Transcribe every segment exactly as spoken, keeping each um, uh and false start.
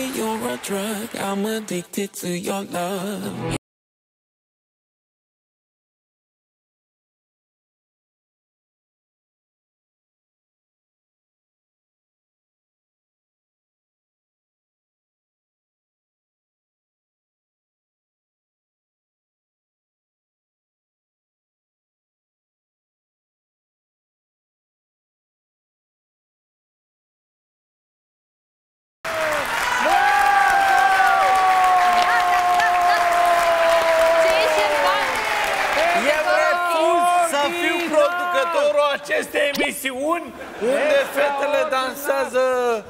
Baby, you're a drug. I'm addicted to your love. Aceste emisiuni unde fetele dansează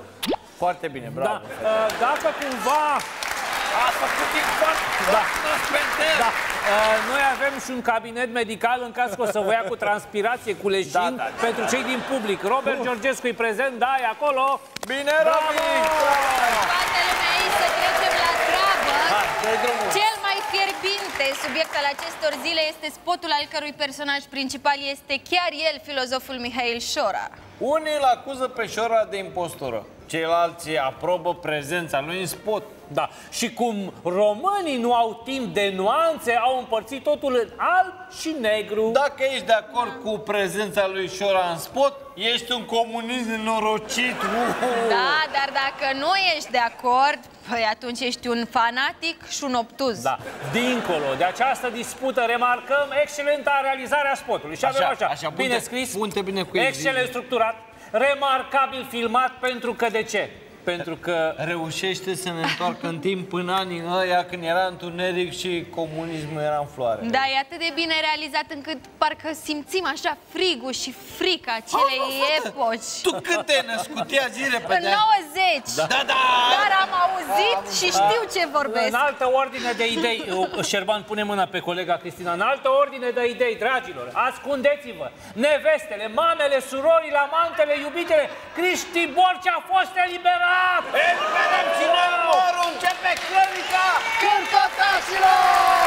foarte bine, bravo. Da. Dacă cumva a făcut foarte da. Da. Noi avem și un cabinet medical în caz că o să vă ia cu transpirație, cu leșin, da, da, da, pentru cei din public. Robert uh. Georgescu e prezent, da, e acolo. Bine, Robi! Toată lumea aici, să trecem la treabă. Cel mai fierbinte subiect al acestor zile este spotul al cărui personaj principal este chiar el, filozoful Mihail Șora. Unii îl acuză pe Șora de impostură, ceilalți aprobă prezența lui în spot. Da, și cum românii nu au timp de nuanțe, au împărțit totul în alb și negru. Dacă ești de acord cu prezența lui Șora în spot, ești un comunist nenorocit. Da, dar dacă nu ești de acord, păi atunci ești un fanatic și un obtuz. Da, dincolo de această dispută remarcăm excelenta realizare a spotului. Și avem așa, așa bine punte, scris, punte bine cu excelent structurat, remarcabil filmat, pentru că de ce? Pentru că reușește să ne întoarcă în timp până anii ăia când era întuneric și comunismul era în floare. Da, e atât de bine realizat încât parcă simțim așa frigul și frica acelei epoci. Tu când te-ai născut? Ia zi repede. În nouăzeci. Da, da, da. Dar am auzit și știu ce vorbesc. În altă ordine de idei, Șerban, pune mâna pe colega Cristina, în altă ordine de idei, dragilor, ascundeți-vă, nevestele, mamele, surorile, amantele, iubitele, Cristi Borcea a fost eliberat! Eliberăm cine morul, începe cronica Cârcotașilor!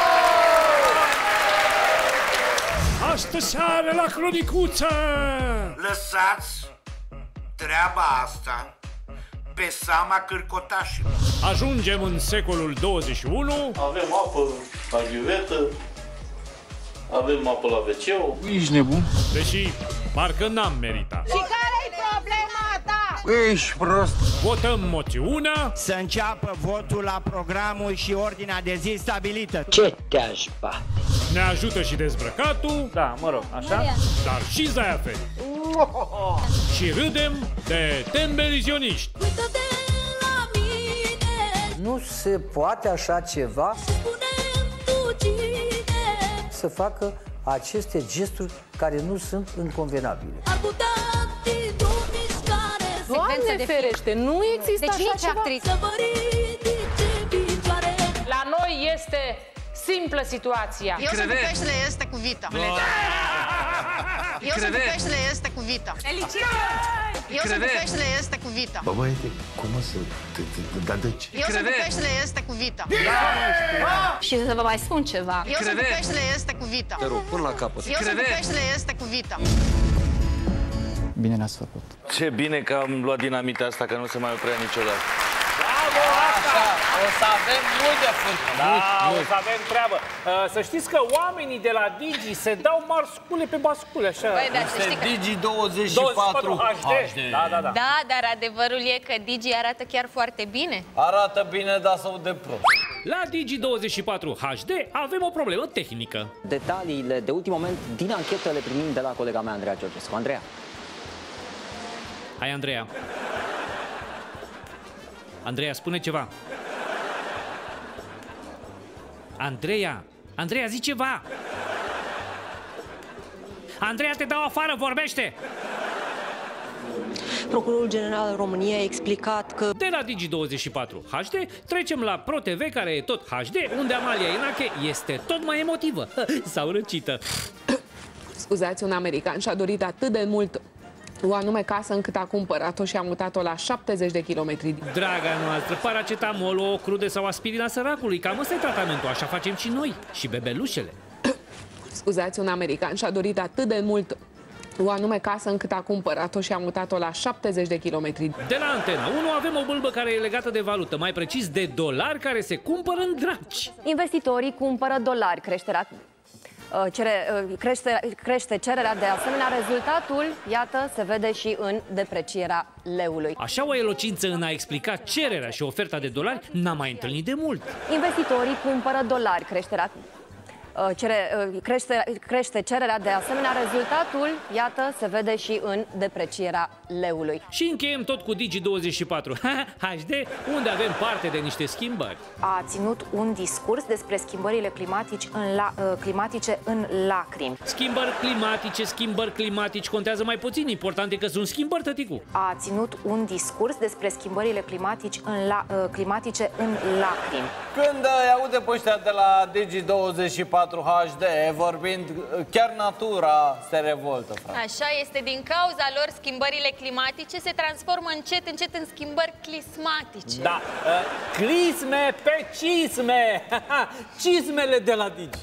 Astă seară la cronicuță! Lăsați treaba asta pe seama cârcotașilor. Ajungem în secolul douăzeci și unu. Avem apă la ghiuvetă, avem apă la ve ce-ul. Ești nebun? Deși parcă n-am meritat. Și care-i problema ta? Ești prost. Votăm moțiunea. Să înceapă votul la programul și ordinea de zi stabilită. Ce te-aș bate? Ne ajută și dezbrăcatul. Da, mă rog, așa. Dar și zaiaferi. Și râdem de tembelizioniști. Nu se poate așa ceva să facă aceste gesturi care nu sunt inconvenabile. Doamne ferește, nu există deci așa ceva. La noi este simplă situația. Eu sunt cu peștele este cu Vita. Eu sunt cu peștele este cu Vita. Eu sunt cu peștele este cu Vita. Bă, băiete, cum o să... Dar de ce? Eu sunt cu peștele este cu Vita. Și să vă mai spun ceva. Eu sunt cu peștele este cu Vita. Te rog, până la capăt. Eu sunt cu peștele este cu Vita. Bine n-ați făcut. Ce bine că am luat dinamita asta, că nu se mai oprea niciodată. Bravo, așa! O să avem mult de făcut. Da, o să avem treabă. Să știți că oamenii de la Digi se dau mari scule pe bascule, așa. Băi, da, să știi că... Digi douăzeci și patru H D. Da, da, da. Da, dar adevărul e că Digi arată chiar foarte bine. Arată bine, dar s-au de prost. La Digi douăzeci și patru H D avem o problemă tehnică. Detaliile de ultim moment din anchetă le primim de la colega mea, Andreea Georgescu. Andreea. Hai, Andreea. Andreea, spune ceva. Andreea, Andreea, zi ceva. Andreea, te dau afară, vorbește. Procurorul General al României a explicat că... De la Digi douăzeci și patru H D trecem la ProTV, care e tot H D, unde Amalia Enache este tot mai emotivă sau răcită. Scuzați, un american și-a dorit atât de mult o anume casă încât a cumpărat-o și a mutat-o la șaptezeci de kilometri. Draga noastră, paracetamol, o crude sau aspirina săracului, cam ăsta e tratamentul, așa facem și noi, și bebelușele. Scuzați, un american și-a dorit atât de mult o anume casă încât a cumpărat-o și a mutat-o la șaptezeci de kilometri. De la Antena unu avem o bâlbă care e legată de valută, mai precis de dolari care se cumpără în draci. Investitorii cumpără dolari, creșterea Cere, crește, crește cererea, de asemenea rezultatul, iată, se vede și în deprecierea leului. Așa o elocință în a explica cererea și oferta de dolari n-am mai întâlnit de mult. Investitorii cumpără dolari, creșterea Cere, crește, crește cererea, de asemenea rezultatul, iată, se vede și în deprecierea leului. Și încheiem tot cu Digi douăzeci și patru H D, unde avem parte de niște schimbări. A ținut un discurs despre schimbările climatice în, la, climatice în lacrimi. Schimbări climatice, schimbări climatici contează mai puțin, important e că sunt schimbări, tăticu. A ținut un discurs despre schimbările climatice în, la, climatice în lacrimi. Când îi aude pe ăștia de la Digi douăzeci și patru H D vorbind, chiar natura se revoltă, frate. Așa este, din cauza lor schimbările climatice se transformă încet, încet în schimbări clismatice. Da, uh, clisme pe cisme, cismele de la Digi.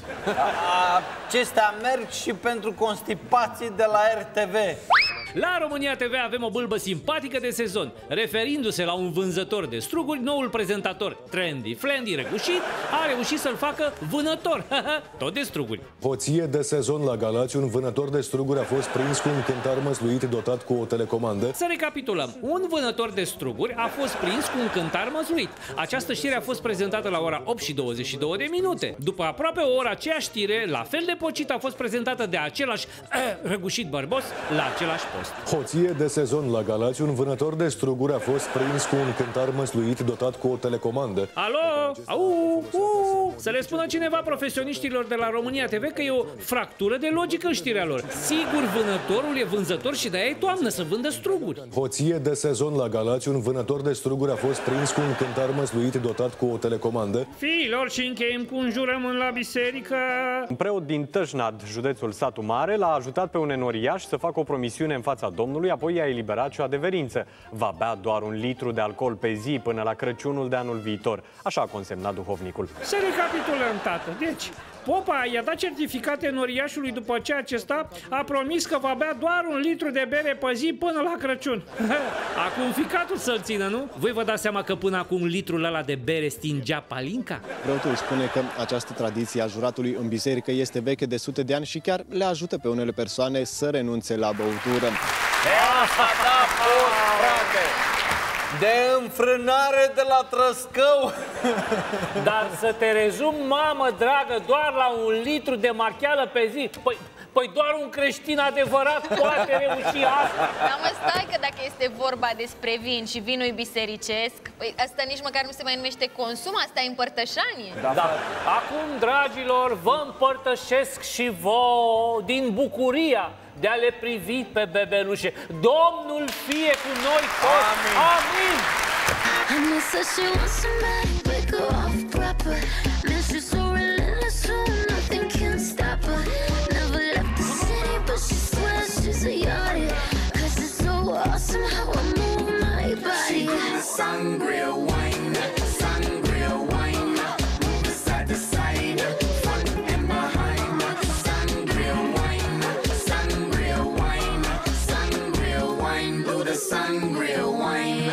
Acestea merg și pentru constipații de la R T V. La România T V avem o bâlbă simpatică de sezon. Referindu-se la un vânzător de struguri, noul prezentator trendy, flendy, răgușit, a reușit să-l facă vânător. Tot de struguri. Hoție de sezon la Galați, un vânător de struguri a fost prins cu un cântar măsluit dotat cu o telecomandă. Să recapitulăm. Un vânător de struguri a fost prins cu un cântar măsluit. Această știre a fost prezentată la ora opt și douăzeci și două de minute. După aproape o oră, aceeași știre, la fel de pocit, a fost prezentată de același eh, răgușit bărbos la același post. Hoție de sezon la Galați, un vânător de struguri a fost prins cu un cântar măsluit dotat cu o telecomandă. Alo? Au, u, să le spună cineva profesioniștilor de la România T V că e o fractură de logică în știrea lor. Sigur, vânătorul e vânzător și de-aia e toamnă să vândă struguri. Hoție de sezon la Galați, un vânător de struguri a fost prins cu un cântar măsluit dotat cu o telecomandă. Fiilor, și încheiem cu un jurământ la biserică. Un preot din Tășnad, județul Satu Mare, l-a ajutat pe un enoriaș să facă o promisiune în fața Domnului, apoi i-a eliberat și o adeverință. Va bea doar un litru de alcool pe zi până la Crăciunul de anul viitor. Așa a consemnat duhovnicul. Să recapitulăm, tată. Deci, popa i-a dat certificate enoriașului după ce acesta a promis că va bea doar un litru de bere pe zi până la Crăciun. Acum ficatul să-l țină, nu? Voi vă dați seama că până acum litrul ăla de bere stingea palinca? Preotul spune că această tradiție a juratului în biserică este veche de sute de ani și chiar le ajută pe unele persoane să renunțe la băutură. Asta da, fost, frate! De înfrânare de la Trăscău. Dar să te rezum, mamă dragă, doar la un litru de marcheală pe zi. Păi, păi doar un creștin adevărat poate reuși asta. Dar mă, stai că dacă este vorba despre vin și vinul bisericesc, păi asta nici măcar nu se mai numește consum, asta e împărtășanie. Da. Da. Acum, dragilor, vă împărtășesc și vouă din bucuria de a le privi pe bebelușe. Domnul fie cu noi toți! Amin! Sangria wine, sangria wine, move side to side, front and behind. Sangria wine, sangria wine, sangria wine, do the sangria wine.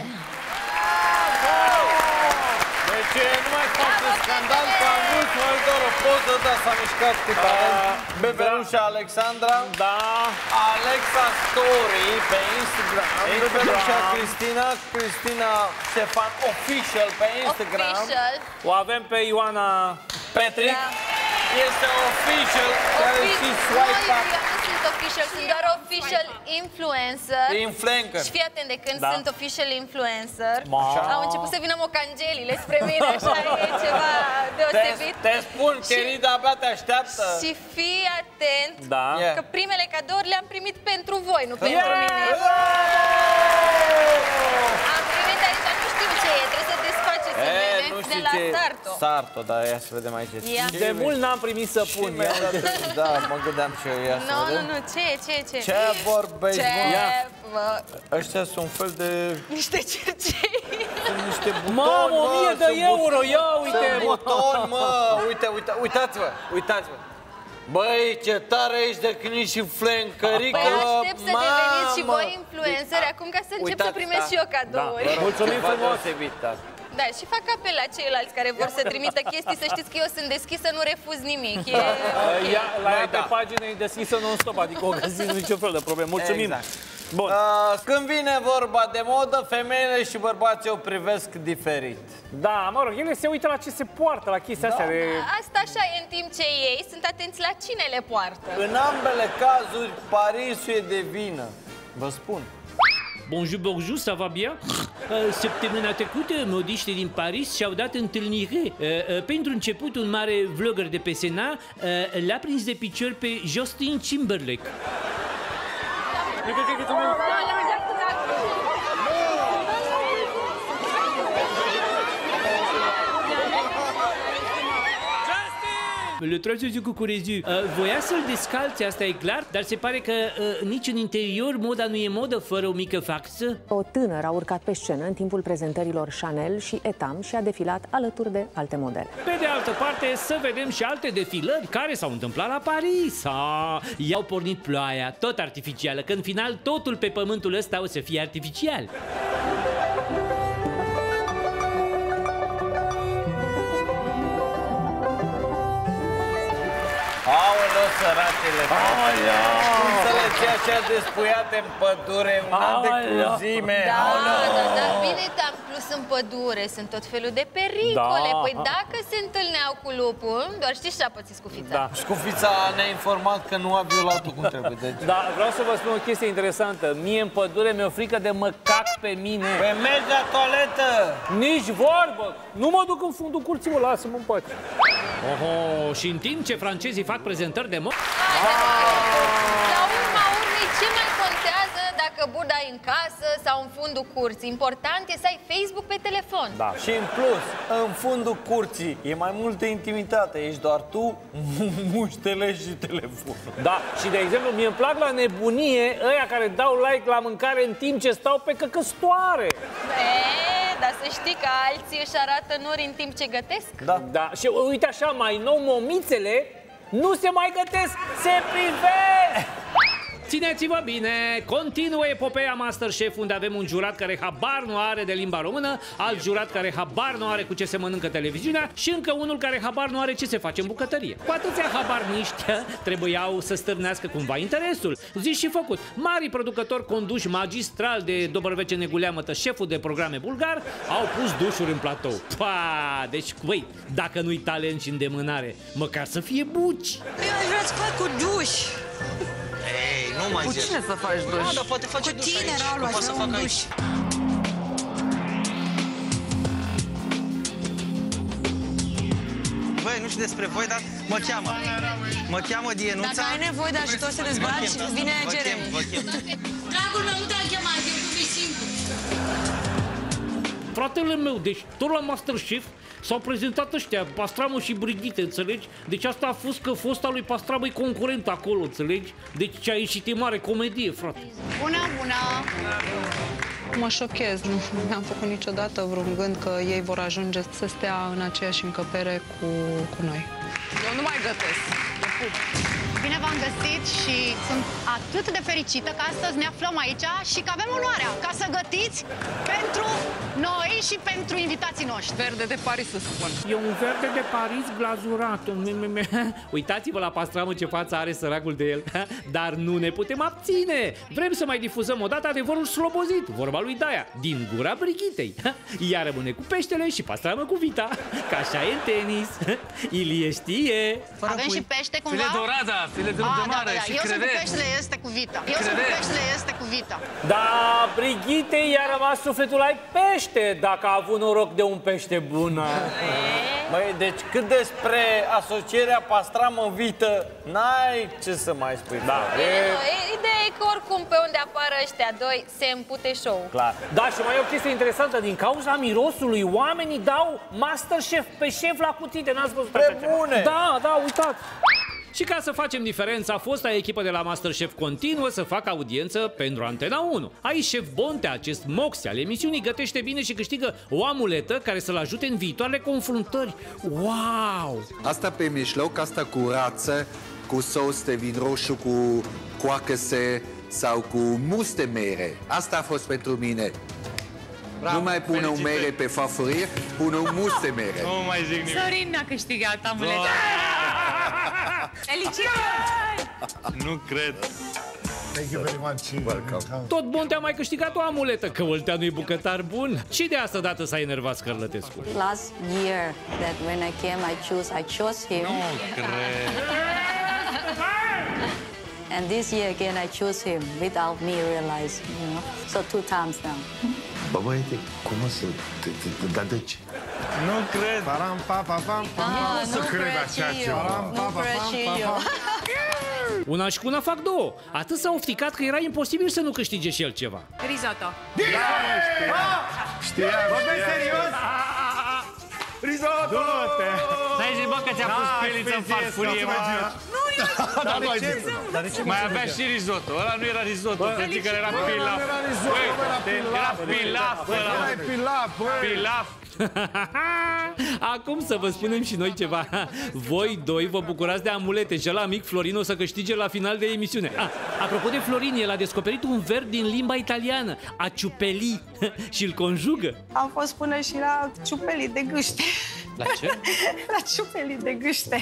Deci nu mai face scandal că am vrut mai doar o poză, dar s-a mișcat cu talent. Bebelușa Alexandra, da. Alexa Story pe Instagram, Bebelușa Cristina, Cristina Ștefan Official pe Instagram. Official. O avem pe Ioana Petric. Da. Este official, care și swipe up. Eu nu sunt official, sunt doar official influencer. Influencer. Și fii atent, de când Da. sunt official influencer, Așa. au început să vină mocangelile spre mine, așa, e ceva deosebit. Te, te spun, Cherida, abia te așteaptă. Și fii atent, Da. că primele cadouri le-am primit pentru voi, nu pentru mine. Am primit aici, nu știu ce e, trebuie să desfaceți în mine, nu de știu la ce Sarto. Sarto, dar ia să vedem aici. Ia. De mult n-am primit să pun. Da, mă gândeam și eu, ia să Nu, nu, vedem. nu, ce, ce, ce? Ce vorbești, Ce, bă? bă? Ăștia sunt un fel de... Niște cercei. Sunt niște butoni, Mamă, o mie de sunt euro, butoni, ia uite, sunt mă. butoni, mă, uite, uite, uitați-vă, uitați-vă. Băi, ce tare ești de când ești influencărică. Păi aștept să deveniți și voi influenceri acum ca să încep să primesc și eu cadouri. Da. Mulțumim frumos. Da, și fac apel la ceilalți care vor să trimită chestii, să știți că eu sunt deschisă, nu refuz nimic. E... Ia, la ea pe pagină e deschisă non-stop, adică o găsiți niciun fel de probleme. Mulțumim! Exact. Bun. Uh, când vine vorba de modă, femeile și bărbații o privesc diferit. Da, mă rog, ele se uită la ce se poartă, la chestia astea de... Asta așa e, în timp ce ei sunt atenți la cine le poartă. În ambele cazuri, Parisul e de vină. Vă spun. Bonjour, bonjour, ça va bien? Uh, săptămâna trecută, modiștii din Paris și-au dat întâlnire. Uh, uh, pentru început, un mare vlogger de pe Sena uh, l-a prins de picior pe Justin Timberlake. Le trage cu cureziu. Uh, voia să-l descalțe, asta e clar, dar se pare că uh, nici în interior moda nu e modă fără o mică faxă. O tânără a urcat pe scenă în timpul prezentărilor Chanel și Etam și a defilat alături de alte modele. Pe de altă parte, să vedem și alte defilări care s-au întâmplat la Paris. Ah, i-au pornit ploaia, tot artificială, că în final totul pe pământul ăsta o să fie artificial. Aoleu, săracele! Înțelegi așa despuiate în pădure, un an de cruzime! Da, da, da, bine te-am plus în pădure, sunt tot felul de pericole. Da. Păi dacă se întâlneau cu lupul, doar știți ce a pățit Scufița? Da. Scufița ne-a informat că nu a violat-o cum trebuie. Deci... Da, vreau să vă spun o chestie interesantă. Mie în pădure mi-e frică de mă cac pe mine. Pe mergi la toaletă! Nici vorbă! Nu mă duc în fundul curții, mă, lasă-mă în pace. Oho, și în timp ce francezii fac prezentări de mod... La urma urmei, ce mai contează dacă buda e în casă sau în fundul curții? Important e să ai Facebook pe telefon. Da. Și în plus, în fundul curții e mai multă intimitate. Ești doar tu, muștele și telefonul. Da, și de exemplu, mie îmi plac la nebunie ăia care dau like la mâncare în timp ce stau pe căcăstoare. Eee, dar să știi că alții își arată nori în timp ce gătesc. Da. Da. Și uite așa, mai nou, momițele nu se mai gătesc, se privesc! Țineți-vă bine, continuă epopeea MasterChef, unde avem un jurat care habar nu are de limba română, alt jurat care habar nu are cu ce se mănâncă televiziunea și încă unul care habar nu are ce se face în bucătărie. Cu atâția habarniști trebuiau să stârnească cumva interesul. Zis și făcut, mari producători conduși magistral de Dobrăvece Neguleamătă, șeful de programe bulgar, au pus dușuri în platou. Pa, deci, băi, dacă nu-i talent și îndemânare, măcar să fie buci. Eu aș vrea să fac cu duș. Ei, nu mai Cu zici. cine să faci duș? Da, dar poate face Cu duș tine, aici. Ralu, Nu aș poate să vrea un facă duș. aici. Băi, nu știu despre voi, dar mă cheamă. Mă cheamă Dienuța. Dacă ai nevoie de ajutor să dezbați, vine Jeremy. Dragul meu, nu te-am chemat, eu tu vei simplu. Fratele meu, deci tot la MasterChef s-au prezentat ăștia, Pastramu și Brigitte, înțelegi? Deci asta a fost că fosta lui Pastramu e concurent acolo, înțelegi? Deci ce a ieșit e mare comedie, frate. Bună, bună! Mă șochez, nu mi-am făcut niciodată vreun gând că ei vor ajunge să stea în aceeași încăpere cu, cu noi. Eu nu mai gătesc. Bine v-am găsit și sunt atât de fericită că astăzi ne aflăm aici și că avem onoarea ca să gătiți pentru noi și pentru invitații noștri. Verde de Paris, să spun. E un verde de Paris glazurat. Uitați-vă la Pastramu ce față are săracul de el. Dar nu ne putem abține. Vrem să mai difuzăm odată adevărul slobozit, vorba lui Daia, din gura Brigittei. Ea rămâne cu peștele și Pastramu cu vita. Ca așa e în tenis. Ilie știe. Avem și pește cumva? File dorada, file de Ah, mare da, da, și eu sunt cu crevet. peștele, este cu vita. Eu sunt cu peștele, este cu vita. Da, Brigitte i-a rămas sufletul la pește, dacă a avut noroc de un pește bun. Băi, deci cât despre asocierea Pastramă-Vită, n-ai ce să mai spui. Da, E... Ideea e că oricum pe unde apară ăștia doi se împute show. clar. Da, și mai e o chestie interesantă, din cauza mirosului, oamenii dau MasterChef pe șef la cuțite, n-ați văzut Pe așa ceva? bune! Da, da, uitați. Și ca să facem diferența, fosta echipă de la MasterChef continuă să facă audiență pentru Antena unu. Aici șef Bontea, acest mox al emisiunii, gătește bine și câștigă o amuletă care să-l ajute în viitoarele confruntări. Wow! Asta pe mijloc, asta cu rață, cu sos de vin roșu, cu coacăse sau cu mus de mere. Asta a fost pentru mine. Bravo, nu mai pun o mere pe farfurie, pun un mus de mere. Nu mai zic nimic. Sorin a câștigat amuletul. Felicitări! Nu cred. Thank you very much. Welcome. Tot bun te-a mai câștigat o amuletă, că Olteanu e bucătar bun. Și de asta dată s-a enervat Scărlătescu. Last year that when I came I chose I chose him. Nu cred. And this year again I chose him without me realizing, you know. So two times now. Bă, băiete, cum o să... Dar de ce? Nu cred. Param, pa, pa, pam, pam. Nu pot să cred așa ceva. Param, pa, pa, pam, pa, pam. Una și cu una fac două. Atât s-a ofticat că era imposibil să nu câștige și el ceva. Risotto. Știa, bă, serios? Risotto! N-ai zis, bă, că ți-a pus peliță în farfurie, mă. Dar de ce? Mai avea și risotto. Ăla nu era risotto, frății, că era pilaf. Era pilaf ăla. Era pilaf, băi. Pilaf. Acum să vă spunem și noi ceva. Voi doi vă bucurați de amulete și ăla mic, Florin, o să câștige la final de emisiune. Ah, apropo de Florin, el a descoperit un verb din limba italiană, a ciupeli, și îl conjugă. Am fost până și la ciupelii de gâște. La ce? La ciupelii de gâște.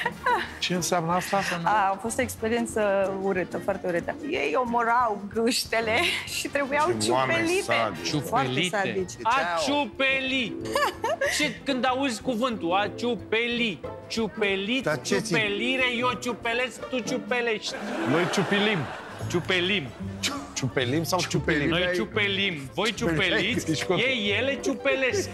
Ce înseamnă asta? A, a fost o experiență urâtă, foarte urâtă. Ei omorau gâștele și trebuiau ciupelite. Ciupelite? A ciupeli! Și când auzi cuvântul, a ciupeli, ciupelit, ciupelire, eu ciupelesc, tu ciupelești. Noi ciupilim. Ciupelim. Ciupelim sau ciupelim? Noi ciupelim, voi ciupeliți, ei ele ciupelesc.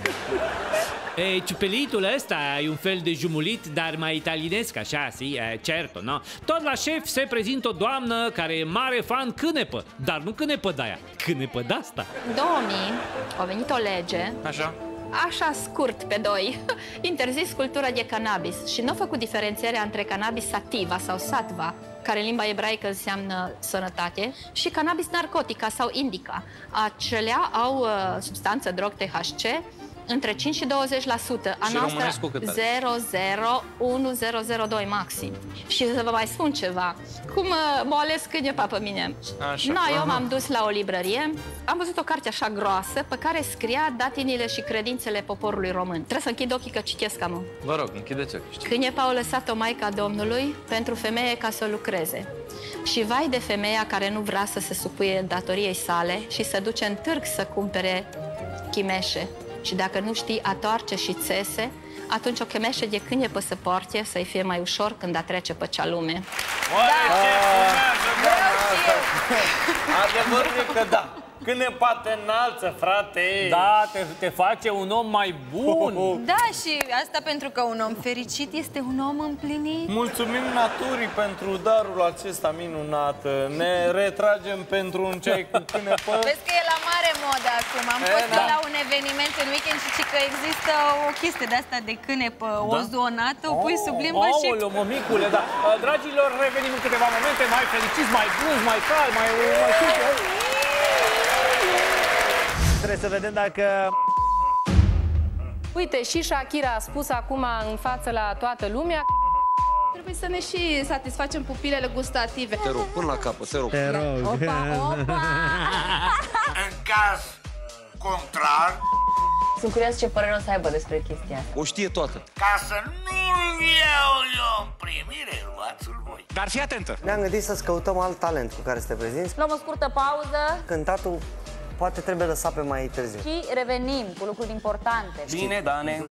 E, ciupelitul ăsta e un fel de jumulit, dar mai italienesc, așa, si, e, certo, no? Tot la șef se prezintă o doamnă care e mare fan cânepă, dar nu cânepă de-aia, cânepă de-asta. În două mii a venit o lege, Așa. așa scurt pe doi, interzis cultura de cannabis și nu a făcut diferențierea între cannabis sativa sau sattva, care în limba ebraică înseamnă sănătate, și cannabis narcotica sau indica. Acelea au uh, substanță, drog, T H C, între cinci și douăzeci la sută. A Și noastră românescu cât are? zero zero unu zero zero doi maxim. Și să vă mai spun ceva. Cum uh, m-a ales câinepa pe mine? Așa. No, eu m-am dus la o librărie, am văzut o carte așa groasă pe care scria datinile și credințele poporului român. Trebuie să închid ochii că citesc am. Vă rog, închideți ochii. Câinepa au lăsat-o Maica Domnului pentru femeie ca să lucreze. Și vai de femeia care nu vrea să se supuie datoriei sale și să duce în târg să cumpere chimeșe. Și dacă nu știi atoarce și țese, atunci o chimeșă de câinepă să poarte, să-i fie mai ușor când a trece pe cea lume. Oare ce fumează, doamna asta? Adevărul e că da. Cânepa te înalță, frate. Da, te, te face un om mai bun. Da, și asta pentru că un om fericit este un om împlinit. Mulțumim naturii pentru darul acesta minunat. Ne retragem pentru un ceai cu cânepă. Vezi că e la mare modă acum. Am fost da. la un eveniment în weekend și zic că există o chestie de asta de cânepă Da? ozonată, o pui sub limbă și... Aoleu, mămicule, da. Dragilor, revenim în câteva momente mai fericiți, mai buni, mai cald, mai... mai... Trebuie să vedem dacă... Uite, și Shakira a spus acum în față la toată lumea. Trebuie să ne și satisfacem pupilele gustative. Te rog, până la capăt, te rog. Te rog. Opa, opa! În caz contrar, Sunt curios ce părere o să aibă despre chestia asta. o știe toată. Ca să nu-l iau eu în primire, luați-l voi. Dar fii atentă. Ne-am gândit să-ți căutăm alt talent cu care să te prezinți. Luăm o scurtă pauză Cântatul poate trebuie lăsat pe mai târziu. și revenim cu lucruri importante. Bine, Dane.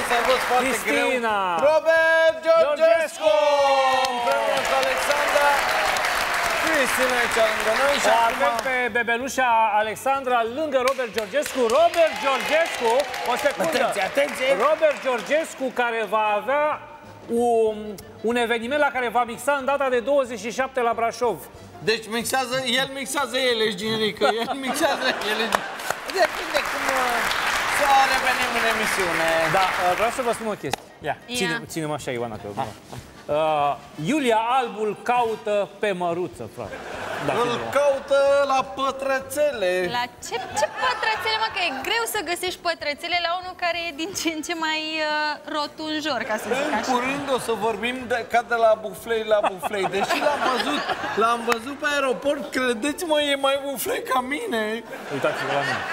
s-a fost foarte greu. Cristina! Robert Georgescu! Împreună cu Alexandra. Cristina aici lângă noi și o acum... avem pe bebelușa Alexandra lângă Robert Georgescu. Robert Georgescu, o secundă. Atenție, atenție! Robert Georgescu care va avea un, un eveniment la care va mixa în data de douăzeci și șapte la Brașov. Deci mixează, el mixează ele, generică, el mixează ele. Depinde cum să revenim în emisiune. Da, vreau să vă spun o chestie. Ia, ține, ține-mă așa, Ioana, că eu uh, Iulia Albul caută pe măruță, frate. Da, îl caută la pătrățele. La ce, ce pătrățele, mă? Că e greu să găsești pătrățele la unul care e din ce în ce mai uh, rotunjor, ca să zic în așa. În curând o să vorbim de, ca de la buflei la buflei. Deși l-am văzut, l-am văzut pe aeroport, credeți-mă, e mai buflei ca mine. Uitați-vă la mine.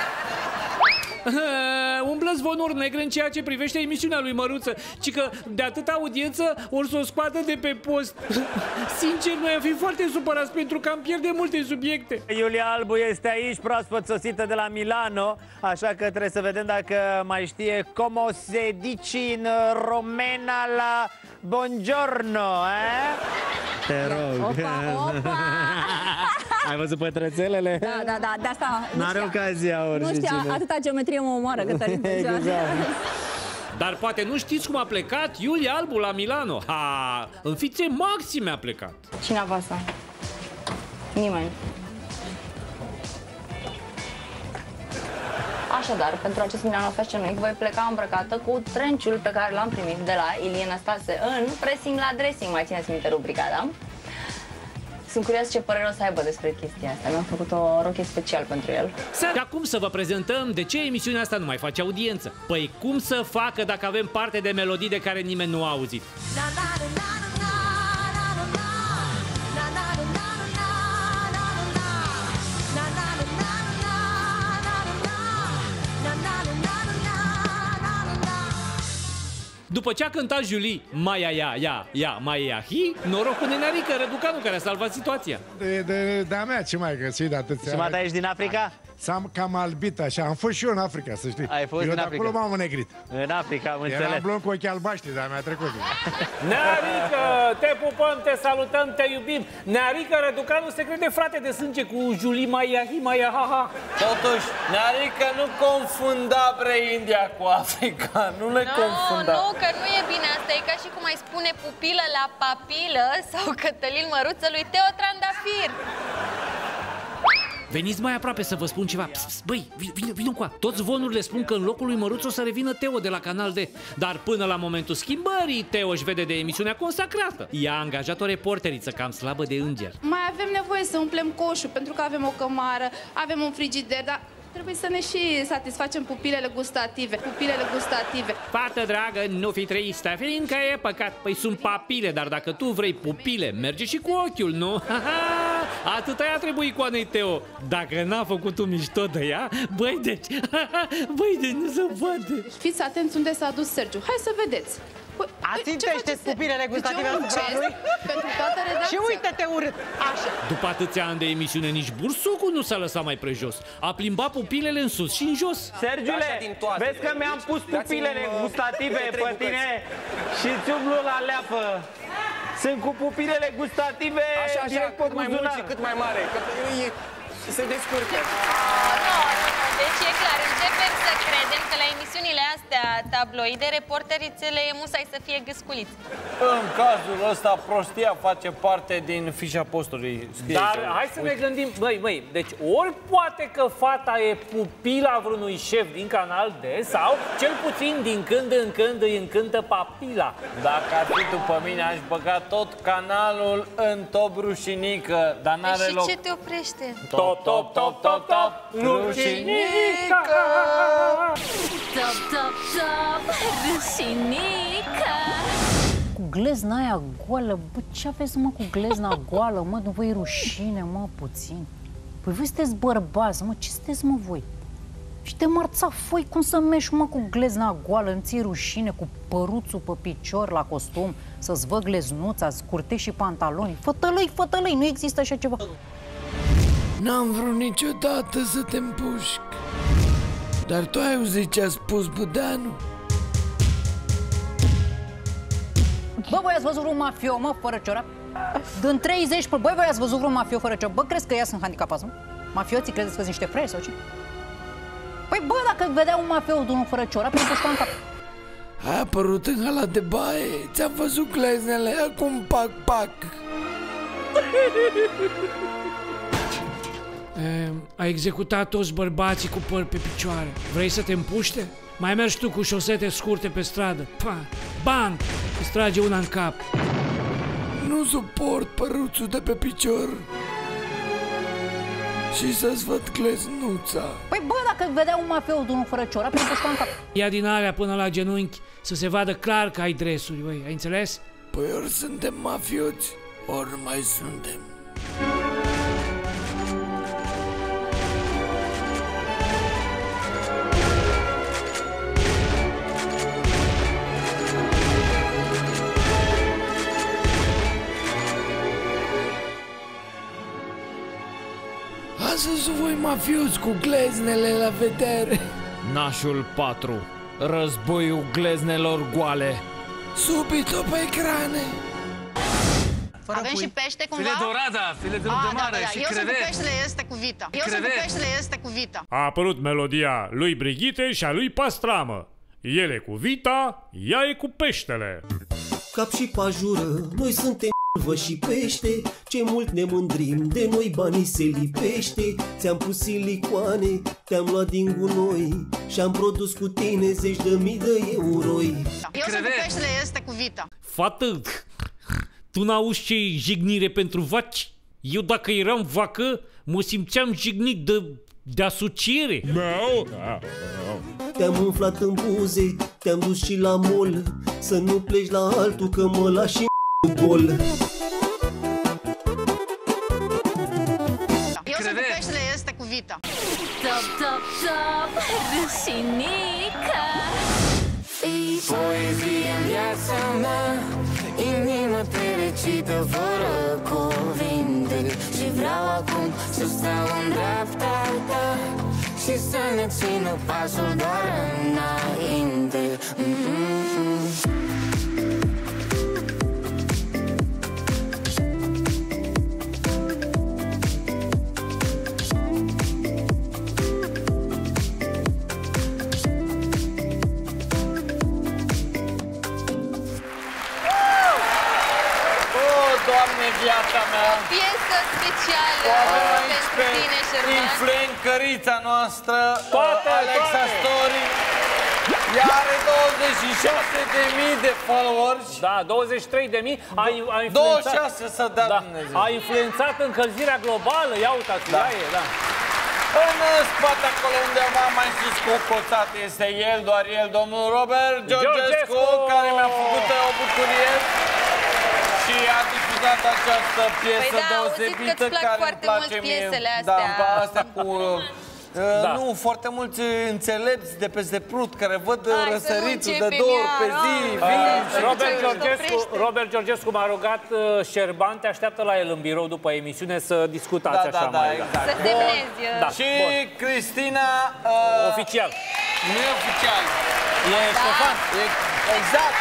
Umblă zvonuri negre în ceea ce privește emisiunea lui Măruță, ci că de atâta audiență ori să o scoată de pe post. Sincer, noi am fi foarte supărați pentru că am pierde multe subiecte. Iulia Albu este aici, proaspăt sosită de la Milano, așa că trebuie să vedem dacă mai știe como se dice în romena la buongiorno, eh? Te rog. Opa, opa! Ai văzut pătrățelele? Da, da, da, de asta... N-are ocazia orice. Nu știa, atâta geometrie mă omoară că tărim pe joasă. Dar poate nu știți cum a plecat Iulia Albu la Milano. Ha, în fițe maxime a plecat. Cine a pasat? Nimeni. Așadar, pentru acest Milano Fashion Week voi pleca îmbrăcată cu trenciul pe care l-am primit de la Ilie Năstase în pressing la dressing. Mai țineți minte rubrica, da? Sunt curios ce părere o să aibă despre chestia asta. Mi-am făcut o rochie special pentru el. Și acum să vă prezentăm de ce emisiunea asta nu mai face audiență. Păi cum să facă dacă avem parte de melodii de care nimeni nu a auzit? După ce a cântat Julie, Maia ia, ia, ia, Maia ia, hi, noroc cu nenarică Răducanu care a salvat situația. De, de, de-a mea ce mai găsit de atâția. Și mata, ești din Africa? S-am cam albit așa, am fost și eu în Africa, să știi. Ai fost eu din de Africa? acolo m-am înnegrit. În Africa, am înțeles. Eram blond cu ochii albaștri, dar mi-a trecut. Nearică, te pupăm, te salutăm, te iubim. Nearică Răducanu se crede frate de sânge cu Julie Maia, hi, Maia, ha, ha. Totuși, Nearică nu confunda bre India cu Africa, nu le no, confunda. Nu, că nu e bine asta, e ca și cum ai spune pupilă la papilă sau Cătălin Măruță lui Teo Trandafir. Veniți mai aproape să vă spun ceva. Psst, psst, băi, vină, vină cu a. Toți zvonurile spun că în locul lui Măruț o să revină Teo de la Canal D. Dar până la momentul schimbării, Teo își vede de emisiunea consacrată. Ea a angajat o reporteriță cam slabă de înger. Mai avem nevoie să umplem coșul, pentru că avem o cămară, avem un frigider, dar trebuie să ne și satisfacem pupilele gustative. Pupilele gustative. Fată dragă, nu fi tristă, fiindcă e păcat. Păi sunt papile, dar dacă tu vrei pupile, merge și cu ochiul, nu? Atâta i-a trebuit cu Anei Teo. Dacă n-a făcut un mișto de ea, băi, deci, băi, deci nu se poate. Fiți atenți unde s-a dus Sergiu. Hai să vedeți. Ațintește-ți pupilele gustative asupra lui. Pentru toată redacția. Și uite-te urât. Așa. După atâția ani de emisiune, nici bursucul nu s-a lăsat mai prejos. A plimbat pupilele în sus și în jos. Sergiule, vezi că mi-am pus pupilele gustative pe tine și ți umblu la leapă. Sunt cu pupilele gustative așa, așa, direct pe cât mai mult și cât mai mare, că e, se descurcă. Nu, nu, nu, deci e clar, începem să credem că la emisiunile astea tabloide, reporterițele e musai să fie gâsculiți. În cazul ăsta, prostia face parte din fișa postului. Dar hai să ne gândim, băi, băi, deci ori poate că fata e pupila vreunui șef din Canal D sau cel puțin din când în când îi încântă papila. Dacă ar fi după mine, aș băga tot canalul în top rușinică, dar n-are loc. Și ce te oprește? Top, top, top, top, top, rușinică! Top, top, top, rușinică! Cu glezna aia goală, bă, ce aveți, mă, cu glezna goală, mă, nu vă-i rușine, mă, puțin? Păi voi sunteți bărbați, mă, ce sunteți, mă, voi? Și te marțafoi, cum să mergi, mă, cu glezna goală, îmi ții rușine, cu păruțul pe picior la costum, să-ți văd gleznuța, scurte și pantaloni. Fătălăi, fătălăi, nu există așa ceva. N-am vrut niciodată să te împușc, dar tu ai auzit ce a spus Budeanu? Bă, voi ați văzut vreun mafio, mă, fără ciorap? Din treizeci, băi, voi ați văzut vreun mafio fără ciorap? Bă, crezi că ea sunt handicapați, mă? Mafioții credeți că sunt niște fraieri sau ce? Păi, bă, dacă vedea un mafiou de unul fără ciorap, îi pușca în cap. A apărut în hala de baie, ți-am văzut gleznele, acum pac, pac. E, a executat toți bărbații cu păr pe picioare. Vrei să te împuște? Mai mergi tu cu șosete scurte pe stradă. Pa, bam, îți trage una în cap. Nu suport păruțul de pe picior. Și să-ți văd gleznuța. Păi bă, dacă vedea un mafiou de unul fără ciorap, îi pușca în cap. Ia din alea până la genunchi, să se vadă clar că ai dresuri, băi, ai înțeles? Păi ori suntem mafioți, ori nu mai suntem. Azi sunt voi mafioți cu gleznele la vedere. Nașul patru. Războiul gleznelor goale. Subito pe ecrane. Fără Avem pui. și pește cumva? File dorada, file de ah, mare da, da, și Eu creve. sunt cu peștele este cu vita. Eu creve. sunt cu peștele este cu vita. A apărut melodia lui Brigitte și a lui Pastramă. El e cu vita, ea e cu peștele. Cap și pajură, noi suntem vă și pește, ce mult ne mândrim, de noi banii se lipește. Ți-am pus silicoane, te-am luat din gunoi și-am produs cu tine zeci de mii de euroi. Eu sunt cu peștele este cu vita. Fată, tu n-auzi ce jignire pentru vaci? Eu dacă eram vacă, mă simțeam jignit de, de asociere. Te-am umflat în buze, te-am dus și la mol, să nu pleci la altul că mă lași în gol. Eu sunt cu peștele este cu vita. Top, top, top, rușinică. Poezie în viața mea, inimă fericită fără cuvinte. Și vreau acum să stau în dreapta ta și să ne țină pasul doar înainte. Mm-hmm. Doamne, viața mea! O piesă specială pentru tine, Șerban. Influencărița noastră, toate, Alexa toate. Story. Ea are douăzeci și șase de mii de followers. Da, douăzeci și trei de mii. A, a douăzeci și șase să dea da, Dumnezeu. a influențat încălzirea globală. Ia uitați, da. Ea e, da. În spate, acolo undeva mai sus cu coțat, este el, doar el, domnul Robert Georgescu, care mi-a făcut o bucurie. Și a difuzat această piesă păi da, deosebită care îmi place mie. Astea. Da, astea cu uh, da. Nu, foarte mulți înțelepți de peste Prut care văd Hai răsăritul de două ori pe zi. Robert Georgescu, Robert Georgescu m-a rugat, uh, Șerban, te așteaptă la el în birou după emisiune să discutați da, așa da, mai. Da, exact. Să semnezi. Da. Și bun. Cristina... Uh, oficial. Nu e oficial. E da. Ștefan. E, exact.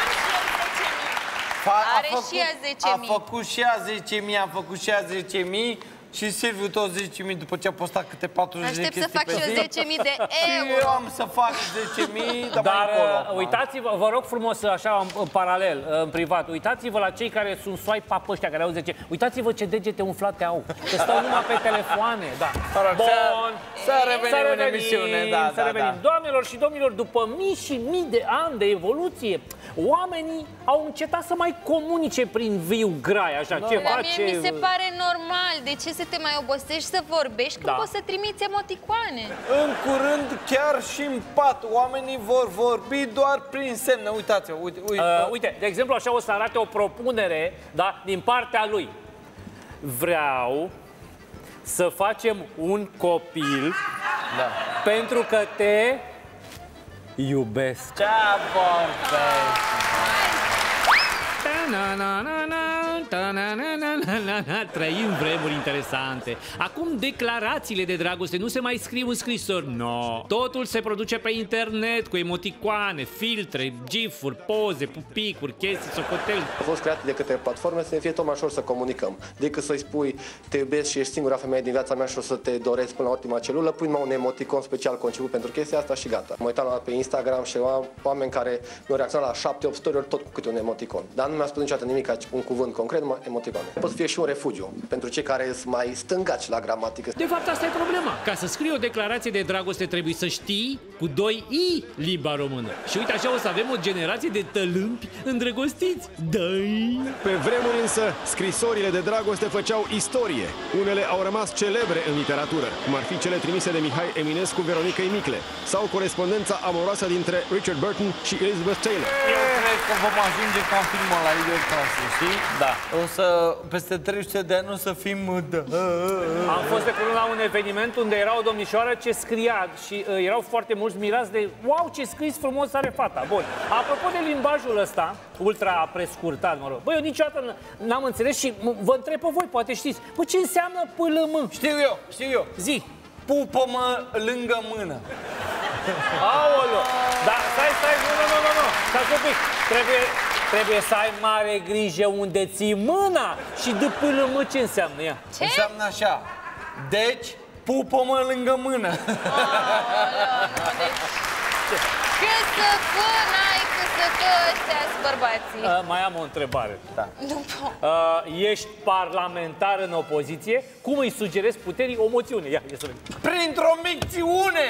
Are făcut, și ea zece mii. A făcut și ea zece mii, a făcut și ea zece mii și Silviu tot zece mii după ce a postat câte patruzeci de chestii pe zi. Aștept să fac și eu zece mii de euro. Și eu am să fac zece mii, dar, dar mai încolo. Uitați-vă, vă rog frumos, așa, în paralel, în privat, uitați-vă la cei care sunt swipe up ăștia, care au zece. Uitați-vă ce degete umflate au, că stau numai pe telefoane. Da. Bun. Să revenim în emisiune. Da, să da, revenim. da. Doamnelor și domnilor, după mii și mii de ani de evoluție, oamenii au încetat să mai comunice prin viu grai, așa, no, ce dar face... mie mi se pare normal. De ce să te mai obosești să vorbești când da. poți să trimiți emoticoane? În curând, chiar și în pat, oamenii vor vorbi doar prin semne. Uitați-vă, uite, uite. Uh, uite, de exemplu, așa o să arate o propunere, da, din partea lui. Vreau să facem un copil da. pentru că te iubesc. Ce vorbești? na, na, trăim vremuri interesante. Acum declarațiile de dragoste nu se mai scriu în scrisori, no. Totul se produce pe internet cu emoticoane, filtre, gifuri, poze, pupicuri, chestii, socotel. A fost create de către platforme să ne fie tot mai ușor să comunicăm. Decât să-i spui te iubesc și ești singura femeie din viața mea și o să te doresc până la ultima celulă, pui numai un emoticon special conceput pentru chestia asta și gata. Mă uitam la pe Instagram și am oameni care mi-au reacționat la șapte opt story-uri tot cu câte un emoticon. Dar nu mi-a spus niciodată nimic, un cuvânt concret, numai emoticoane. Pot să fie și un refugiu pentru cei care sunt mai stângaci la gramatică. De fapt, asta e problema. Ca să scrii o declarație de dragoste trebuie să știi cu doi i limba română. Și uite, așa o să avem o generație de tălâmpi îndrăgostiți. Dai! Pe vremuri însă, scrisorile de dragoste făceau istorie. Unele au rămas celebre în literatură, cum ar fi cele trimise de Mihai Eminescu Veronicăi Micle, sau corespondența amoroasă dintre Richard Burton și Elizabeth Taylor. Eu cred că vom ajunge ca în filmul la Idiot Clase, știi? Da. O să, peste trei sute de ani, o să fim... Da. Am fost de curând la un eveniment unde era o domnișoară ce scria și uh, erau foarte mulți mirați de wow, ce scris frumos are fata. Bun. Apropo de limbajul ăsta, ultra prescurtat, mă rog. Băi, eu niciodată n-am înțeles și vă întreb pe voi, poate știți. Bă, ce înseamnă P L M? Știu eu, știu eu. Zi. Pupă-mă lângă mână. Aolo! Da, stai, stai, nu, nu, nu, nu, nu. Stai un pic. Trebuie, trebuie să ai mare grijă unde ții mâna. Și de P L M ce înseamnă ea? Ce? Înseamnă așa. Deci, pupă-mă lângă mână. Aolo, deci... Cât să fă, n-ai cât să fă, ăștia-s bărbații. Uh, mai am o întrebare. Da. Nu pot. Uh, ești parlamentar în opoziție, cum îi sugerezi puterii o moțiune? Ia, ia să vedem. Printr-o micțiune!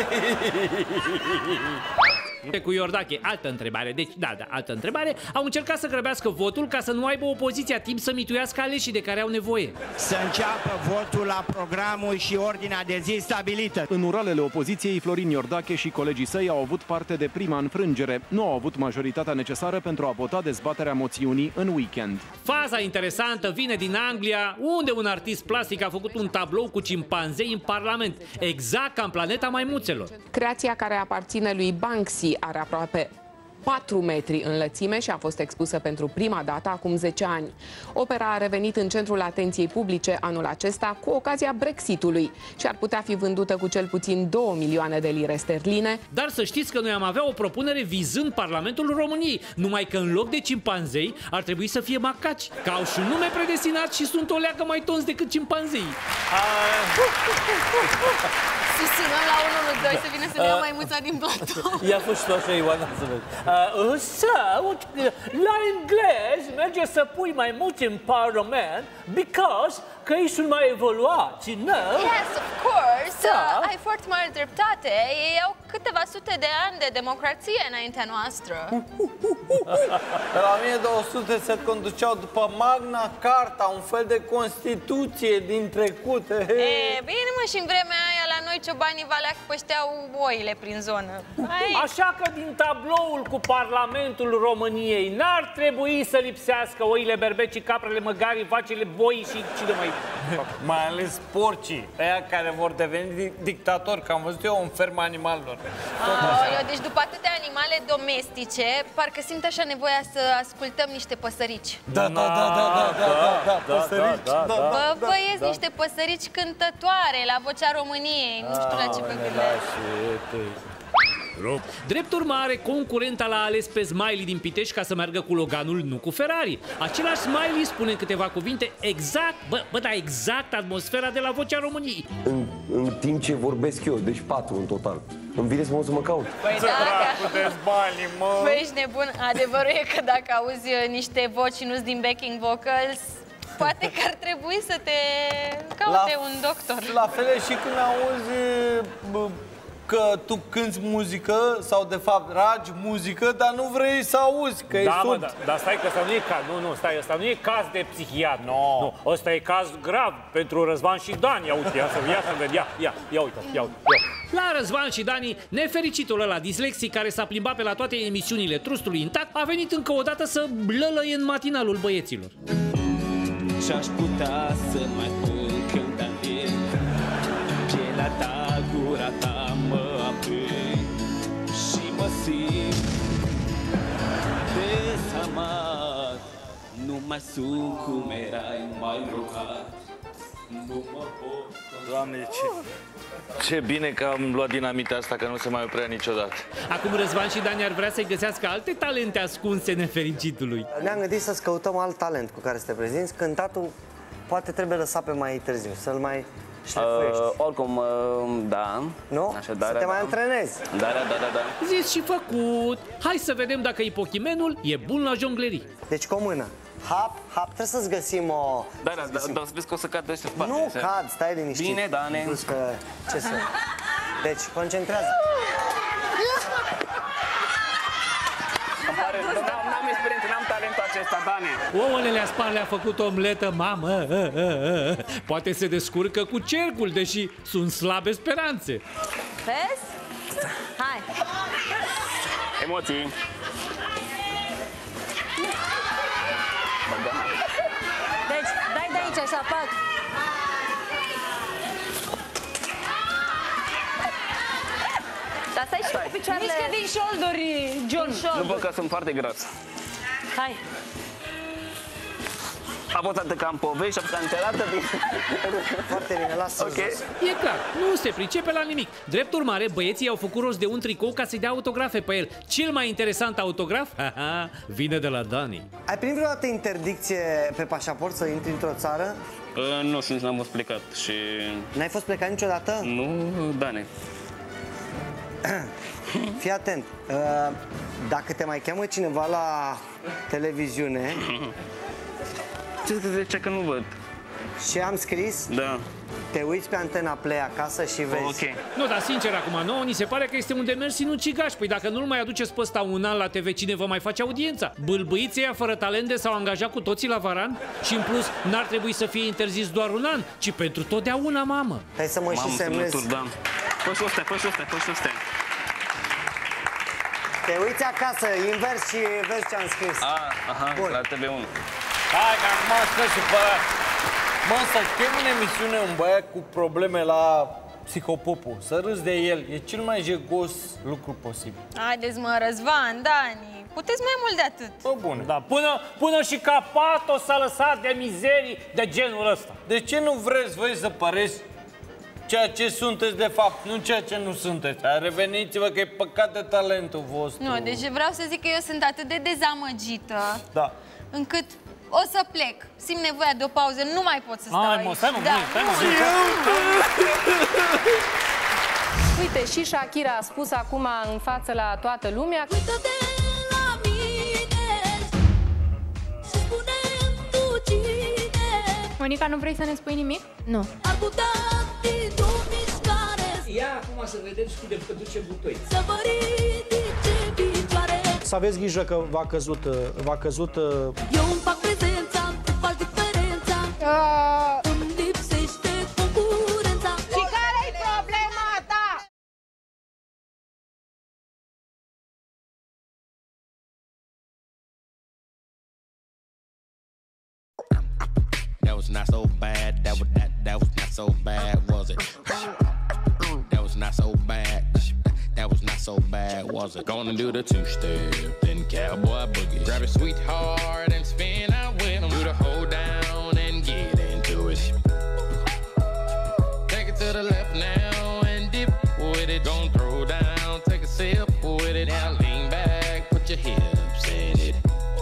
Cu Iordache, altă întrebare. Deci, da, da, altă întrebare. Au încercat să grăbească votul ca să nu aibă opoziția timp să mituiască aleșii de care au nevoie. Să înceapă votul la programul și ordinea de zi stabilită. În uralele opoziției, Florin Iordache și colegii săi au avut parte de prima înfrângere. Nu au avut majoritatea necesară pentru a vota dezbaterea moțiunii în weekend. Faza interesantă vine din Anglia, unde un artist plastic a făcut un tablou cu cimpanzei în Parlament, exact ca în Planeta Maimuțelor. Creația care aparține lui Banksy are aproape patru metri în lățime și a fost expusă pentru prima dată acum zece ani. Opera a revenit în centrul atenției publice anul acesta cu ocazia Brexitului și ar putea fi vândută cu cel puțin două milioane de lire sterline. Dar să știți că noi am avea o propunere vizând Parlamentul României, numai că în loc de cimpanzei ar trebui să fie macaci, că au și un nume predestinat și sunt o leacă mai tonți decât cimpanzei. Susținem la unu unu doi să vină să ne ia maimuța din platou. Ia fă și tu așa, Ioana, să vezi. Uh, sau, la englez merge să pui maimuți în Parlament because că ei sunt mai evoluați, nu? Yes, of course. Da. Uh, ai foarte mare dreptate. Ei au câteva sute de ani de democrație înaintea noastră. Pe la o mie două sute se conduceau după Magna Carta, un fel de Constituție din trecut. E, bine mă, și în vremea aia la noi ciobanii valea pășteau oile prin zonă. Ai... Așa că din tabloul cu Parlamentul României n-ar trebui să lipsească oile, berbecii, caprele, măgarii, vacile, boii și cine mai... Mai ales porcii, aia care vor deveni dictatori, că am văzut eu în ferma animalelor. Aoleu, deci după atâtea animale domestice, parcă simt așa nevoia să ascultăm niște păsărici. Da, da, da, da, da, da, da, păsărici. Bă, băieți, niște păsărici cântătoare la Vocea României. Nu știu la ce vă gândesc. Drept urmare, conculenta l-a ales pe Smiley din Pitești ca să meargă cu Loganul, nu cu Ferrari. Același Smiley spune în câteva cuvinte exact, bă, bă, da, exact atmosfera de la Vocea României. În, în timp ce vorbesc eu, deci patru în total. Îmi vine să mă, să mă caut. Păi dacă... Păi ești nebun. Adevărul e că dacă auzi niște voci și nu-ți din backing vocals, poate că ar trebui să te caute la, un doctor. La fel și când auzi bă, că tu cânti muzică sau de fapt ragi muzică, dar nu vrei să auzi că da, e mă, surd. Da, dar stai că ăsta nu e caz, nu, nu, stai, ăsta nu e caz de psihiatru. No. Nu, ăsta e caz grav pentru Răzvan și Dani. Ia uite, ia să ia să ved, ia, ia, ia uite, ia uite. Ia. La Răzvan și Dani, nefericitul ăla dislexic care s-a plimbat pe la toate emisiunile Trustului intact, a venit încă o dată să blălăie în matinalul băieților. Și-aș putea să mai spun când am venit, pielea ta, gura ta mă aprind și mă simt desamat. Nu mai sunt cum erai mai rocat. Nu mă pot. Doamne, ce... Ce bine că am luat dinamita asta, că nu se mai oprea niciodată. Acum Răzvan și Dani ar vrea să-i găsească alte talente ascunse nefericitului. Ne-am gândit să-ți căutăm alt talent cu care să te prezinți. Cântatul poate trebuie lăsat pe mai târziu, să-l mai șlefuiești. Uh, oricum, uh, da. Nu? Așa, să da, te da, mai da. antrenezi. Da, da, da, da, da. Zis și făcut. Hai să vedem dacă Ipochimenul e bun la jonglerii. Deci cu o mână. Hap, hap, trebuie să-ți găsim o... Da, da, da, dar să vezi că o să cadă ăștia spate. Nu cad, stai liniștit. Bine, Dane. Plus că... Ce să... Deci, concentrează. Îmi pare, n-am experiență, n-am talentul acesta, Dane. Ouăle le-a spart, le-a făcut omletă, mamă. Poate se descurcă cu cercul, deși sunt slabe speranțe. Vezi? Hai. Emoții. Deci, dai de aici, așa, fac. Dar stai și cu picioarele. Mișcă din șolduri, John. Nu văd că sunt foarte gras. Hai. Apăsată ca în povești și apăsată din... Foarte bine, lasă-l okay. E clar, nu se pricepe la nimic. Drept urmare, băieții au făcut rost de un tricou ca să-i dea autografe pe el. Cel mai interesant autograf haha, vine de la Dani. Ai primit vreodată interdicție pe pașaport să intri într-o țară? Uh, nu, sincer, n-am fost plecat și... N-ai fost plecat niciodată? Nu, Dane. Fii atent. Uh, dacă te mai cheamă cineva la televiziune... Ce să zice că nu văd? Și am scris? Da. Te uiți pe Antena Play acasă și vezi. Ok. Nu, dar sincer, acum nouă ni se pare că este un demers sinucigaș. Păi dacă nu-l mai aduceți pe ăsta un an la T V, cine vă mai face audiența? Bâlbâiții ăia fără talente s-au angajat cu toții la Varan? Și în plus, n-ar trebui să fie interzis doar un an, ci pentru totdeauna, mamă. Hai să mă și semnez. Da. Păi și ăstea, păi și ăstea, păi și ăstea. Te uiți acasă, invers și vezi ce am scris. Ah, aha, bun. La T V unu. Hai că acum stă supărat. Mă, să chem în emisiune un băiat cu probleme la psihopopul, să râzi de el, e cel mai jegos lucru posibil. Haideți mă, Răzvan, Dani, puteți mai mult de atât. Bă, bun. Da, până, până și Capato s-a lăsat de mizerii de genul ăsta. De ce nu vreți voi să păreți ceea ce sunteți de fapt, nu ceea ce nu sunteți? Reveniți-vă că e păcat de talentul vostru. Nu, deci vreau să zic că eu sunt atât de dezamăgită, da, încât o să plec. Simt nevoia de o pauză, nu mai pot să stau Hai, aici. mă, stai mă, da. stai mă, Uite, și Shakira a spus acum în față la toată lumea: uită-te la mine și spune-mi tu cine. Monica, nu vrei să ne spui nimic? Nu. Ar putea fi o mișcare. Ia acum să vedeți cum de duce butoi. Să vă ridice picioare. Să aveți grijă că v-a căzut, v-a căzut... Eu îmi fac prezența, tu faci diferența. Îmi lipsește concurența. Și care-i problema ta? That was not so bad, that was, that, that was not so bad, was it? That was not so bad. That was not so bad, was it? Gonna do the two-step, then cowboy boogie. Grab a sweetheart and spin out with him. Do the hold down and get into it. Take it to the left now and dip with it. Don't throw down, take a sip with it. Now lean back, put your hips in it.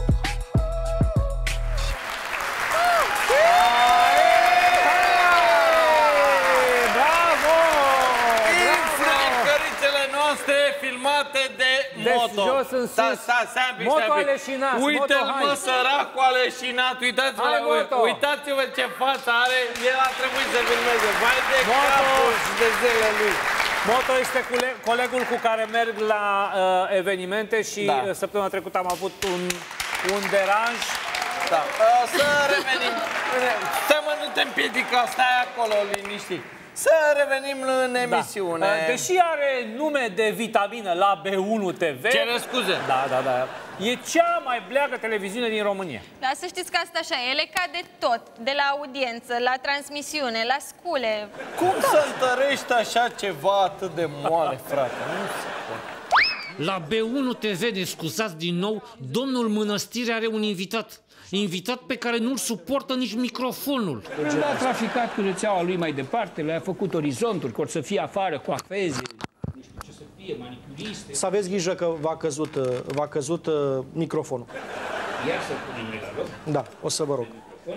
Filmate de Deci Moto. jos în sus. Sta, sta, stai un pic, Moto stai un pic. aleșinat, Uite-l, Moto, mă, hai. săracul aleșinat. Uitați-vă, Hai, Moto. uitați-vă ce față are. El a trebuit să filmeze. Vai de Moto. capul și de zilele lui. Moto este colegul cu care merg la uh, evenimente și Da. uh, săptămâna trecută am avut un, un deranj. Da. Uh, să revenim. Stai, mă, nu te împiedica, stai acolo liniștit. Să revenim în emisiune. Da. Deși are nume de vitamină la B unu T V. Cere scuze. Da, da, da. E cea mai bleagă televiziune din România. Da, să știți că asta așa e, ele cad de tot. De la audiență, la transmisiune, la scule. Cum să întărești așa ceva atât de moale, frate? Nu se poate. La B unu T V, ne scuzați din nou, domnul Mănăstire are un invitat. Invitat pe care nu-l suportă nici microfonul. A traficat cu rețeaua lui mai departe, le-a făcut orizonturi, că or să fie afară cu afeze, nu știu ce să fie, manipuliste. Să aveți grijă că v-a căzut, v-a căzut uh, microfonul. Ia să punem noi la loc. Da, o să vă rog.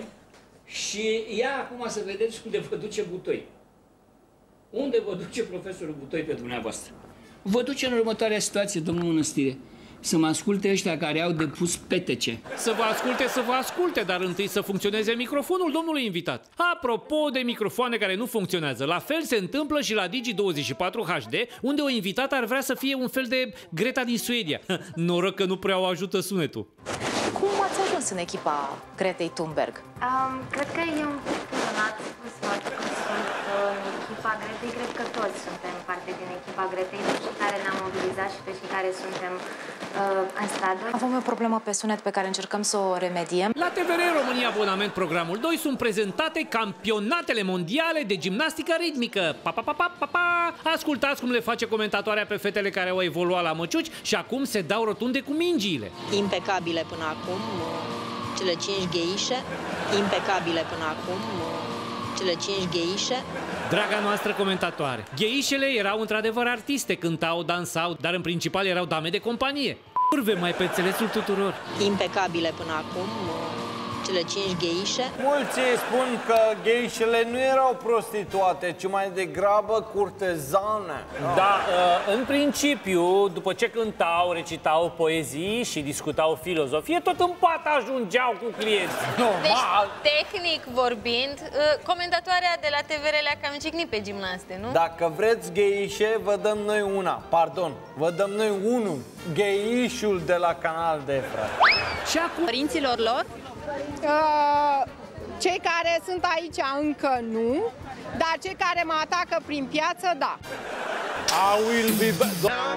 Și ia acum să vedeți unde vă duce Butoi. Unde vă duce profesorul Butoi pe dumneavoastră? Vă duce în următoarea situație, domnul Mănăstire. Să mă asculte ăștia care au depus petece. Să vă asculte, să vă asculte, dar întâi să funcționeze microfonul domnului invitat. Apropo de microfoane care nu funcționează, la fel se întâmplă și la Digi douăzeci și patru H D, unde o invitată ar vrea să fie un fel de Greta din Suedia. Noroc că nu prea o ajută sunetul. Cum ați ajuns în echipa Gretei Thunberg? Um, cred că e un pic minunat spus faptul că sunt în echipa Gretei. Cred că toți suntem parte din echipa Gretei, pe cei care ne-am mobilizat și pe cei care suntem uh, în stradă. Avem o problemă pe sunet pe care încercăm să o remediem. La T V R România Abonament Programul doi sunt prezentate campionatele mondiale de gimnastică ritmică. Pa, pa, pa, pa, pa, pa. Ascultați cum le face comentatoarea pe fetele care au evoluat la măciuci și acum se dau rotunde cu mingiile. Impecabile până acum, cele cinci gheișe. Impecabile până acum, cele cinci gheișe. Draga noastră comentatoare, gheișele erau într-adevăr artiste, cântau, dansau, dar în principal erau dame de companie. Curve mai pe înțelesul tuturor. Impecabile până acum, cele cinci gheișe. Mulți spun că gheișele nu erau prostituate, ci mai degrabă curtezane. Da, în principiu, după ce cântau, recitau poezii și discutau filozofie, tot în pat ajungeau cu clienți. Deci, tehnic vorbind, comentatoarea de la T V R le-a cam jignit pe gimnaste, nu? Dacă vreți gheișe, vă dăm noi una. Pardon, vă dăm noi unul. Gheișul de la Canal D, frate. Și acum părinților lor? Uh, cei care sunt aici încă nu, dar cei care mă atacă prin piață, da. I will be back.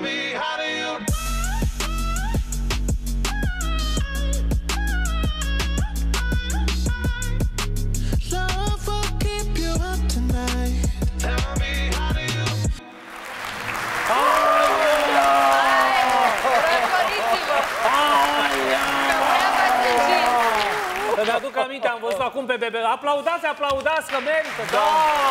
Îmi aduc aminte, am văzut acum pe bebe. Aplaudați, aplaudați, că merită. Da!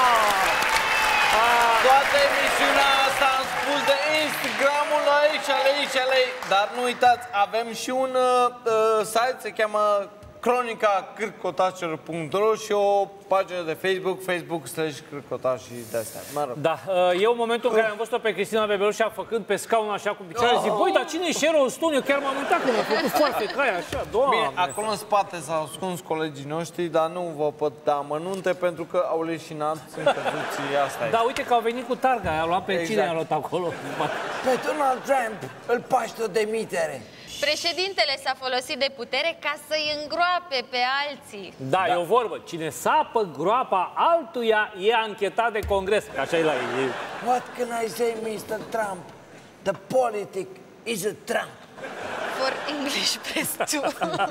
Toată emisiunea asta am spus de Instagramul lui și alei și alei. Dar nu uitați, avem și un uh, site, se cheamă cronica cârcotașilor punct ro și o pagină de Facebook, Facebook slash cârcotaș și de-astea. Mă rog. Da, eu în momentul în care am văzut-o pe Cristina Bebelușa făcând pe scaun așa cu picioare, zic, băi, dar cine e Sharon Stone? Eu chiar m-am uitat când a făcut foarte caia așa, doamne. Bine, acolo în spate s-au ascuns colegii noștri, dar nu vă pot da amănunte pentru că au leșinat, sunt căzuții, asta e. Da, uite că au venit cu targa, a luat pe exact. Cine a luat acolo? Pe Donald Trump îl paște o demitere. Președintele s-a folosit de putere ca să-i îngroape pe alții. Da, da, e o vorbă. Cine sapă groapa altuia e anchetat de Congres. Așa e la ei. What can I say, mister Trump? The politic is a Trump. For English press two.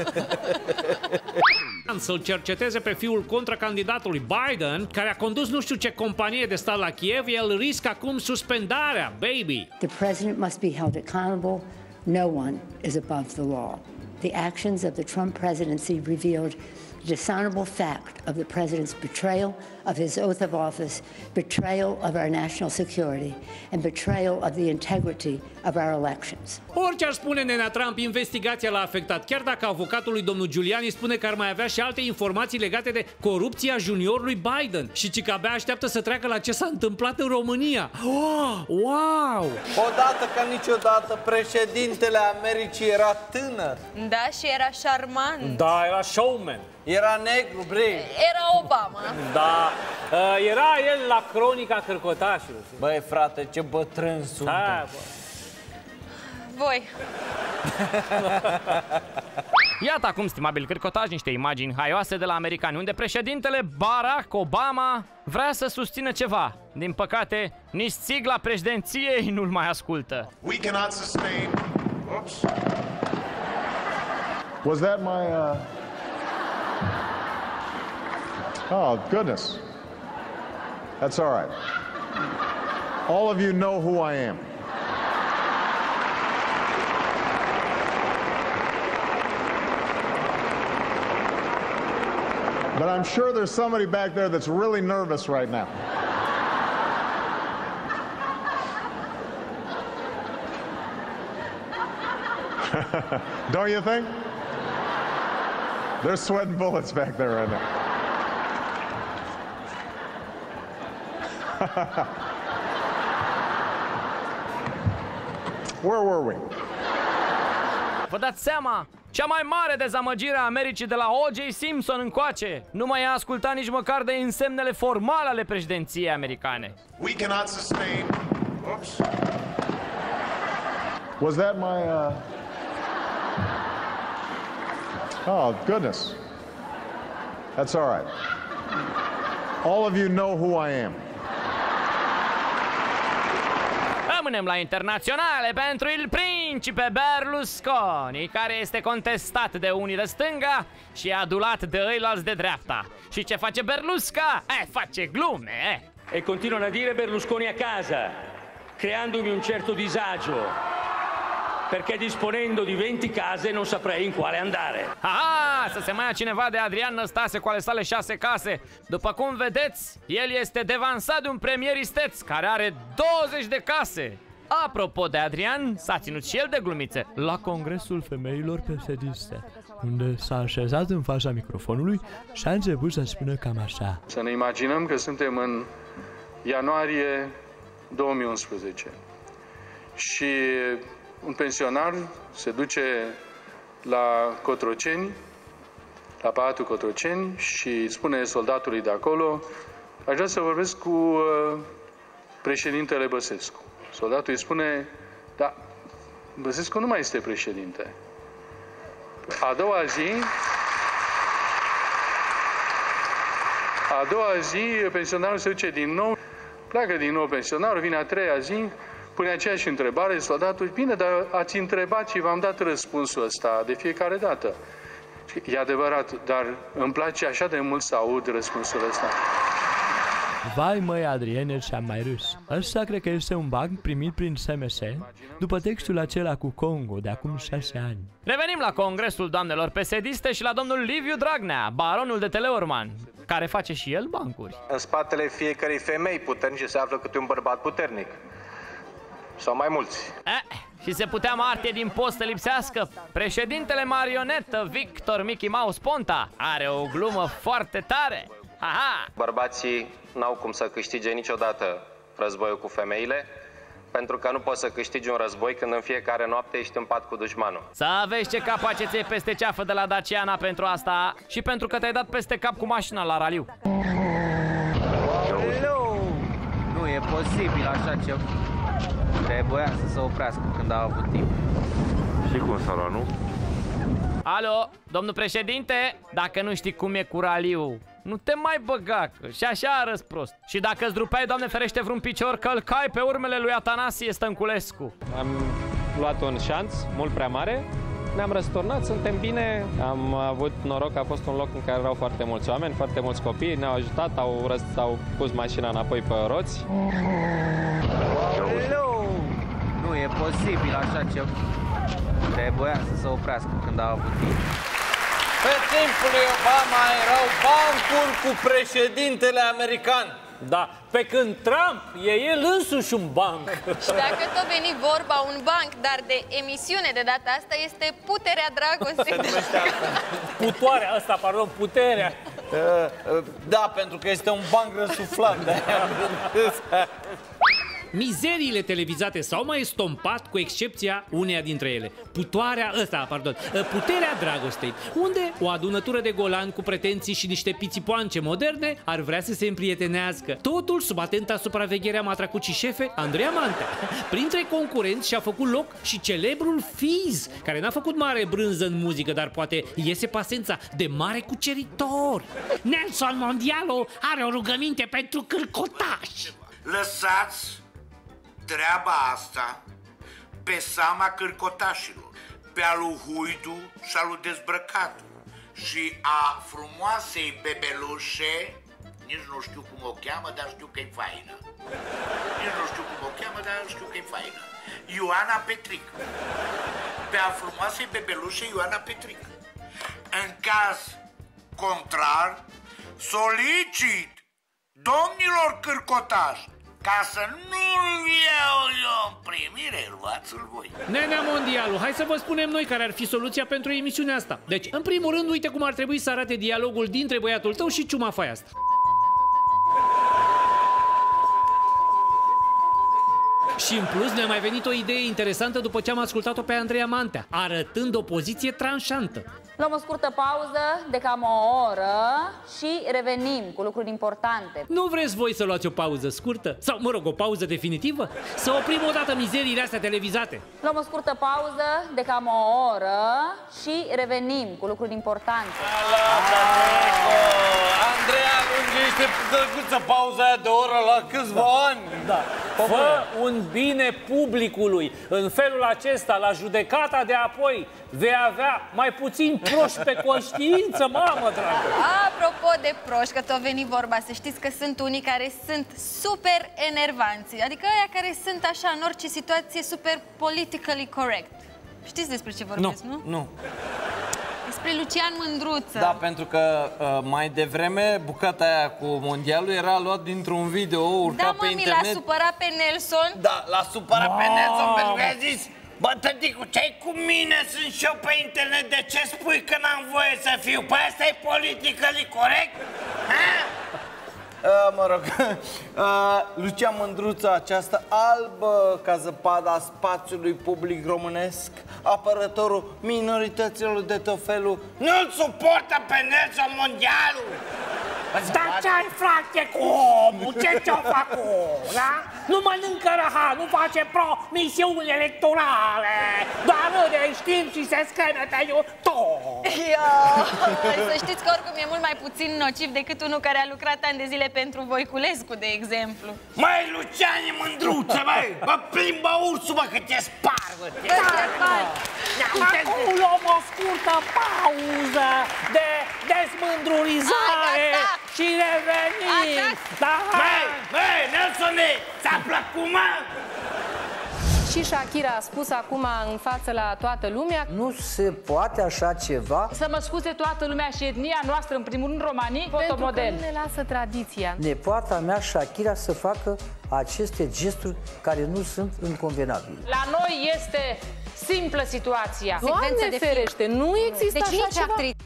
Să-l cerceteze pe fiul contracandidatului Biden, care a condus nu știu ce companie de stat la Kiev, el riscă acum suspendarea, baby. The president must be held accountable. No one is above the law. The actions of the Trump presidency revealed the dishonorable fact of the president's betrayal of his oath of office, betrayal of our national security, and betrayal of the integrity of our elections. Orice ar spune nenea Trump, investigația l-a afectat, chiar dacă avocatul lui domnul Giuliani spune că ar mai avea și alte informații legate de corupția juniorului Biden și ci că abia așteaptă să treacă la ce s-a întâmplat în România. Oh, wow! Odată ca niciodată, președintele Americii era tânăr. Da, și era șarmant. Da, era showman. Era negru, bre. Era Obama. Da, era el la cronica cârcotașilor. Băi, frate, ce bătrân sunt. Da, voi. Iată acum, stimabil cârcotași, niște imagini haioase de la americani, unde președintele Barack Obama vrea să susțină ceva. Din păcate, nici sigla președinției nu-l mai ascultă. We cannot sustain. Oops. Was that my uh... Oh, goodness. That's all right. All of you know who I am. But I'm sure there's somebody back there that's really nervous right now. Don't you think? They're sweating bullets back there right now. Where were we? Vă dați seama? Cea mai mare dezamăgire a Americii de la O J Simpson încoace nu mai a ascultat nici măcar de însemnele formale ale președinției americane. We cannot sustain. Oops. Was that my uh... Oh, goodness. That's all right. All of you know who I am. Rămânem la internaționale pentru il principe Berlusconi, care este contestat de unii de stânga și adulat de ăilalți de dreapta. Și ce face Berlusca? Eh, face glume, eh. E continuano a dire Berlusconi a casa, creandomi un certo disagio, perché disponendo di venti case non saprei in quale andare. Aha, să se mai ia cineva de Adrian Năstase cu ale sale șase case. După cum vedeți, el este devansat de un premier isteț care are douăzeci de case. Apropo de Adrian, s-a ținut și el de glumițe la Congresul Femeilor Pesediste, unde s-a așezat în fața microfonului și a început să spună cam așa. Să ne imaginăm că suntem în ianuarie două mii unsprezece și un pensionar se duce la Cotroceni, la Palatul Cotroceni și spune soldatului de acolo: aș vrea să vorbesc cu uh, președintele Băsescu. Soldatul îi spune: da, Băsescu nu mai este președinte. A doua zi, a doua zi, pensionarul se duce din nou, pleacă din nou pensionarul, vine a treia zi, pune aceeași întrebare, soldatul: bine, dar ați întrebat și v-am dat răspunsul ăsta de fiecare dată. E adevărat, dar îmi place așa de mult să aud răspunsul ăsta. Vai măi, Adriene, și-am mai râs. Ăsta cred că este un banc primit prin S M S după textul acela cu Congo de acum șase ani. Revenim la congresul doamnelor pesediste și la domnul Liviu Dragnea, baronul de Teleorman, care face și el bancuri. În spatele fiecărei femei puternice se află câte un bărbat puternic. Sau mai mulți. Eh, și se putea martie din post să lipsească. Președintele marionetă Victor Mickey Mouse Ponta are o glumă foarte tare. Aha! Bărbații n-au cum să câștige niciodată războiul cu femeile, pentru că nu poți să câștigi un război când în fiecare noapte ești în pat cu dușmanul. Să aveți ce capace ți-ai peste ceafă de la Daciana pentru asta și pentru că te-ai dat peste cap cu mașina la raliu. Hello! Nu e posibil așa ceva. Trebuia să se oprească când a avut timp. Și cum s-a luat, nu? Alo, domnul președinte, dacă nu știi cum e cu raliu, nu te mai băga, că și așa arăți prost. Și dacă îți drupeai, Doamne ferește, vreun picior, călcai pe urmele lui Atanasie Stănculescu. Am luat un șanț mult prea mare, ne-am răsturnat, suntem bine, am avut noroc că a fost un loc în care erau foarte mulți oameni, foarte mulți copii, ne-au ajutat, au, răst, au pus mașina înapoi pe roți. Hello! Nu e posibil așa ceva. Trebuia să se oprească când a avut timp. Pe timpul lui Obama erau bancuri cu președintele american. Da, pe când Trump e el însuși un banc. Și dacă tot veni vorba un banc, dar de emisiune de data asta, este Puterea Dragostei. Putoarea, asta, pardon, puterea. Da, pentru că este un banc răsuflat. Mizeriile televizate s-au mai estompat, cu excepția uneia dintre ele. Putoarea, ăsta, pardon, Puterea Dragostei, unde o adunătură de golani cu pretenții și niște pițipoance moderne ar vrea să se împrietenească. Totul sub atenta supravegherea matracucii șefe Andreea Mantea. Printre concurenți și-a făcut loc și celebrul Fiz, care n-a făcut mare brânză în muzică, dar poate iese pasența de mare cuceritor. Nelson Mondialo are o rugăminte pentru cârcotaș. Lăsați treaba asta pe seama cârcotașilor, pe a lui Huidu și a lui Dezbrăcatu și a frumoasei bebelușe, nici nu știu cum o cheamă, dar știu că e faină. Nici nu știu cum o cheamă, dar știu că e faină. Ioana Petric. Pe a frumoasei bebelușe Ioana Petric. În caz contrar, solicit domnilor cârcotași ca să nu-l iau eu în primire, luați-l voi. Nenea Mondialu, hai să vă spunem noi care ar fi soluția pentru emisiunea asta. Deci, în primul rând, uite cum ar trebui să arate dialogul dintre băiatul tău și ciumafaia asta. Și în plus ne-a mai venit o idee interesantă după ce am ascultat-o pe Andreea Mantea, arătând o poziție tranșantă. Luăm o scurtă pauză de cam o oră și revenim cu lucruri importante. Nu vreți voi să luați o pauză scurtă? Sau, mă rog, o pauză definitivă? Să oprim odată mizeriile astea televizate? Luăm o scurtă pauză de cam o oră și revenim cu lucruri importante. Andreea lungește drăguță pauza aia de o oră la câțiva ani. Da. Fă un bine publicului. În felul acesta, la judecata de apoi, vei avea mai puțin proști pe conștiință, mamă dragă. Apropo de proști, că tot veni vorba, să știți că sunt unii care sunt super enervanți. Adică aia care sunt așa, în orice situație, super politically correct. Știți despre ce vorbesc, nu? Nu, nu. Despre Lucian Mândruță. Da, pentru că uh, mai devreme bucata aia cu mondialul era luat dintr-un video urcat da, pe mă, internet. mi l-a supărat pe Nelson. Da, l-a supărat wow. pe Nelson pentru că a zis: bă, tăticu, ce-ai cu mine? Sunt și eu pe internet, de ce spui că n-am voie să fiu? Păi asta e politically corect? Ha? Uh, mă rog, uh, Lucian Mândruță, această albă ca zăpada spațiului public românesc, apărătorul minorităților de tot felul, nu-l suportă pe Nelson Mondialu! Dar ce-ai, frate, cu omul? Ce ți-o fac cu da? Nu mănâncă raha, nu face promisiuni electorale, doar râde în știri și se scrie pe YouTube. Să știți că oricum e mult mai puțin nociv decât unul care a lucrat ani de zile pentru Voiculescu, de exemplu. Măi, Luciane Mândruță, băi, bă, plimbă ursul, bă, că te spar, bă, te spar. Acum luăm o scurtă pauză de desmândrurizare și revenim. Băi, băi, Nelsone, ți-a plăcut, mă? Și Shakira a spus acum în față la toată lumea: nu se poate așa ceva. Să mă scuze toată lumea și etnia noastră, în primul rând romanii, fotomodel. Pentru că nu ne lasă tradiția. Nepoata mea, Shakira, să facă aceste gesturi care nu sunt inconvenabile. La noi este simplă situația. Doamne de ferește, nu există deci așa ceva. Actriță.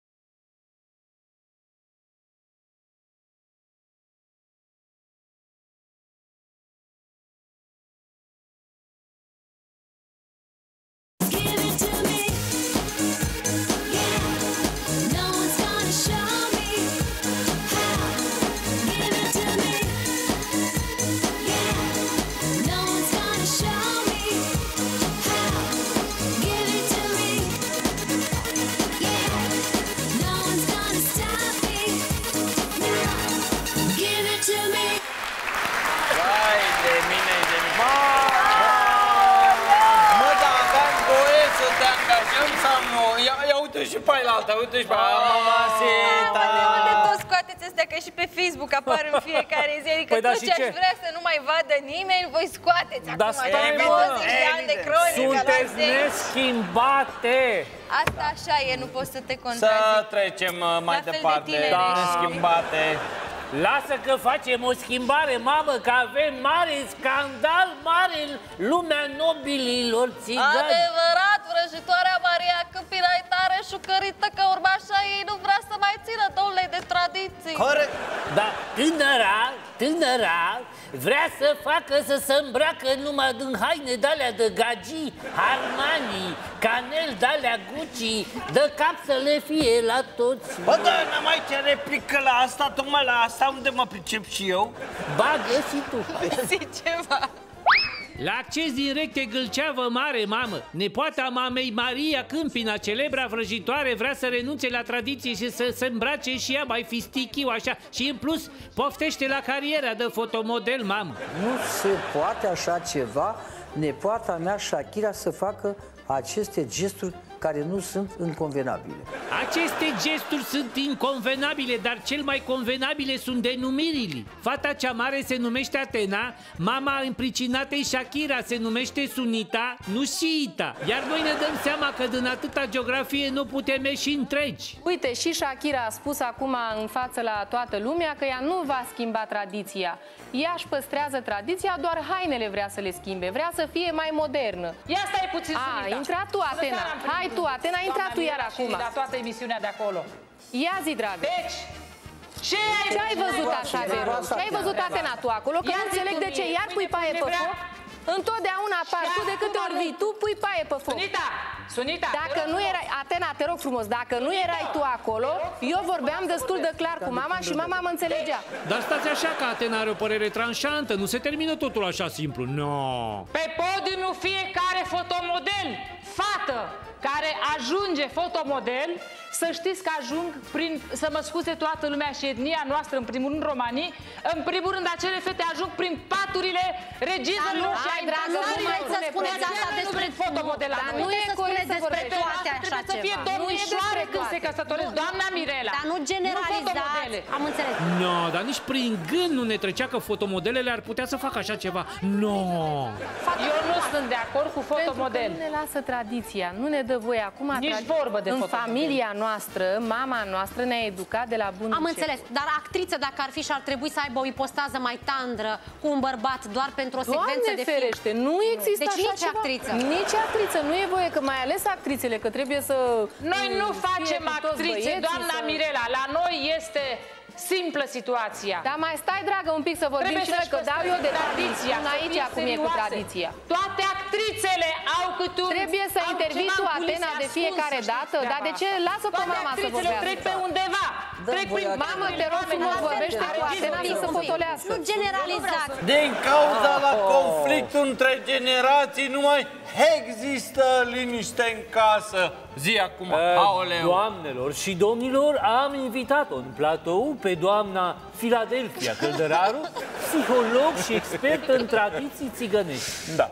Și pe aia alta, uite și pe aia, mamacita. Unde tot scoateți astea, că și pe Facebook apar în fiecare zi, adică tot ce aș vrea să nu mai vadă nimeni, voi scoateți acum. douăzeci de ani de cronică. Sunteți neschimbate. Asta așa e, nu poți să te contrazic. Să trecem mai departe, neschimbate. Lasă că facem o schimbare, mamă, că avem mare scandal, mare lumea nobililor țigani. Adevărat, vrăjitoarea Maria Câmpina e tare șucărită că urma așa ei nu vrea să mai țină domnule de tradiții. Corect. Da, tânăra, tânăra vrea să facă să se îmbracă numai din haine de-alea de Gagi, Armani, Canel de-alea Gucci, de cap să le fie la toți. Bă, da, n-am mai ce replică la asta, tocmai la asta unde mă pricep și eu. Bagă și tu. Zici ceva. La acces din recte Gâlceavă Mare, mamă, nepoata mamei Maria Câmpina, celebra vrăjitoare, vrea să renunțe la tradiție și să se îmbrace și ea mai fistichiu așa. Și în plus poftește la cariera de fotomodel, mamă. Nu se poate așa ceva. nepoata mea, Shakira, să facă aceste gesturi care nu sunt inconvenabile. Aceste gesturi sunt inconvenabile, dar cel mai convenabile sunt denumirile. Fata cea mare se numește Atena, mama împricinatei Shakira se numește Sunita, nu Shiita. Iar noi ne dăm seama că din atâta geografie nu putem ieși întregi. Uite, și Shakira a spus acum în față la toată lumea că ea nu va schimba tradiția. Ea își păstrează tradiția, doar hainele vrea să le schimbe, vrea să fie mai modernă. Ia stai puțin, A, Sunita. intra tu, Atena. Hai tu, Atena, intra tu iar acum. La toată emisiunea de acolo. Ia zi, dragă. Deci, ce ai, ce ai văzut așa de rău? Ce ai văzut, Atena, tu acolo? Că nu înțeleg de ce iar pui paie pe foc. Întotdeauna apar. Tu de câte ori vii, tu pui paie pe foc. Sunita, Sunita. Dacă nu erai, Atena, te rog frumos, dacă nu erai tu acolo, eu vorbeam destul de clar cu mama și mama mă înțelegea. Dar stați așa că Atena are o părere tranșantă, nu se termină totul așa simplu, no. Pe podiumul fiecare fotomodel, fată, care ajunge fotomodel, să știți că ajung prin, să mă scuze toată lumea și etnia noastră, în primul rând romanii, în primul rând acele fete ajung prin paturile regizelor și ai dragă, nu mai să spuneți asta despre fotomodelare. Dar nu e corect să despre toate așa trebuie să fie domnișoare când se căsătoresc, doamna Mirela. Dar nu generalizați, am înțeles. No, dar nici prin gând nu ne trecea că fotomodelele ar putea să facă așa ceva. No. Eu nu sunt de acord cu fotomodel. Pentru că nu ne lasă tradiția, nu ne dă voie acum. Nici vorbă de în fotomodel. Familia noastră, mama noastră ne-a educat de la bun Am încet. înțeles, dar actriță dacă ar fi și ar trebui să aibă o ipostază mai tandră cu un bărbat doar pentru o secvență Doamne de film. ferește, nu există Deci așa nici ceva. actriță. Nici actriță, nu e voie, că mai ales actrițele, că trebuie să... Noi nu facem fie cu toți actrițe, băieții, doamna să... Mirela. La noi este simplă situația. Dar mai stai, dragă, un pic să vorbim Trebuie și noi, că dau eu de tradiție. Spun să aici fie cum e cu serioase. tradiția. Toate actrițele au câte un... Trebuie să au intervii ceva tu, în culise Atena, de ascuns, fiecare să știți dată. Dar de treaba ce? asta. Lasă pe Toate mama să actrițele vorbească. trec pe undeva. Trec prin Mamă, te rog frumos, vorbește cu Atena să se potolească. Nu generalizați. Din cauza la conflictul între generații nu mai există liniște în casă. Zi acum, aoleu. Doamnelor și domnilor, am invitat-o în platou pe doamna Filadelfia Căldăraru, psiholog și expert în tradiții țigănești. Da.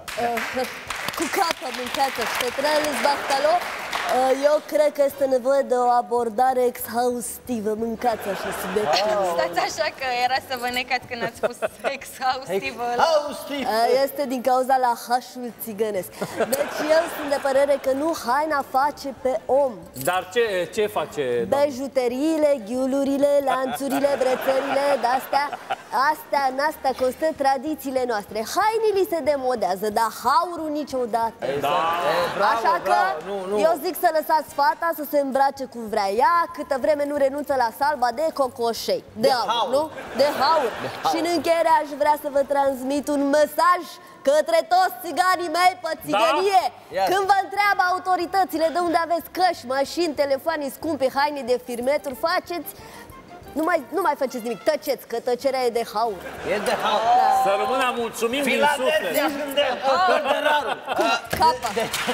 Cu capa mâncață și petrele Bahtalo, eu cred că este nevoie de o abordare exhaustivă. Mâncați așa subiectul. Stați așa că era să vă necați când ați spus exhaustivă. Exhaustiv. Este din cauza la H-ul țigănesc. Deci eu sunt de părere că nu haina face pe om. Dar ce, ce face? Bejuteriile, ghiulurile, lanțurile, brățările, de-astea, astea, în astea constă tradițiile noastre. Hainile se demodează, dar haurul niciodată. Da. Așa că eu zic să lăsați fata să se îmbrace cum vrea ea, câtă vreme nu renunță la salba de cocoșei. De, de aur, haur. Nu? De haur. De haur. Și în încheiere aș vrea să vă transmit un mesaj către toți țiganii mei pe țigănie. Da? Când vă întreabă autoritățile de unde aveți căști, mașini, telefoane scumpe, haine de firmeturi, faceți... Nu mai, nu mai faceți nimic, tăceți, că tăcerea e de haur. E de haur. Da. Să rămână mulțumim din suflet. Filadelfia Căldăraru. Capa.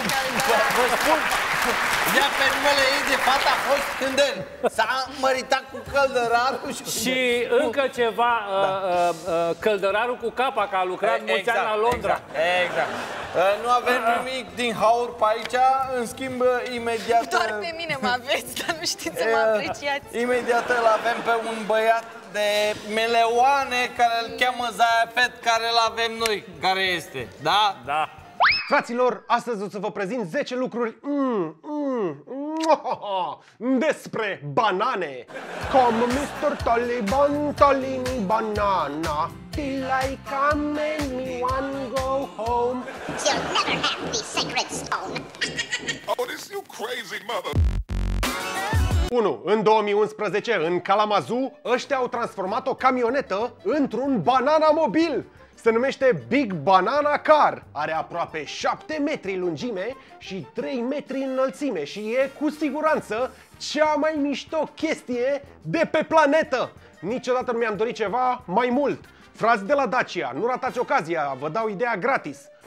Vă spun, ea pe numele ei de fata a fost Cândel. S-a măritat cu Căldăraru și... Și încă ceva, da. uh, uh, Căldăraru cu capa, că a lucrat e, mulți exact, ani la Londra. Exact, exact. Uh, nu avem nimic din haur pe aici, în schimb, imediat... Doar pe mine mă aveți, dar nu știți să mă apreciați. Imediat îl avem pe un băiat de meleoane care îl cheamă Zayafet, care îl avem noi. Care este, da? Da. Fraților, astăzi o să vă prezint zece lucruri mm, mm, mm, despre banane. Come mister Taliban, Talini banana, till I come and me one go home. You'll never have the sacred stone. Oh, this you crazy mother. unu. În două mii unsprezece, în Kalamazoo, ăștia au transformat o camionetă într-un banana mobil. Se numește Big Banana Car. Are aproape șapte metri lungime și trei metri înălțime și e cu siguranță cea mai mișto chestie de pe planetă. Niciodată nu mi-am dorit ceva mai mult. Frați de la Dacia, nu ratați ocazia, vă dau ideea gratis.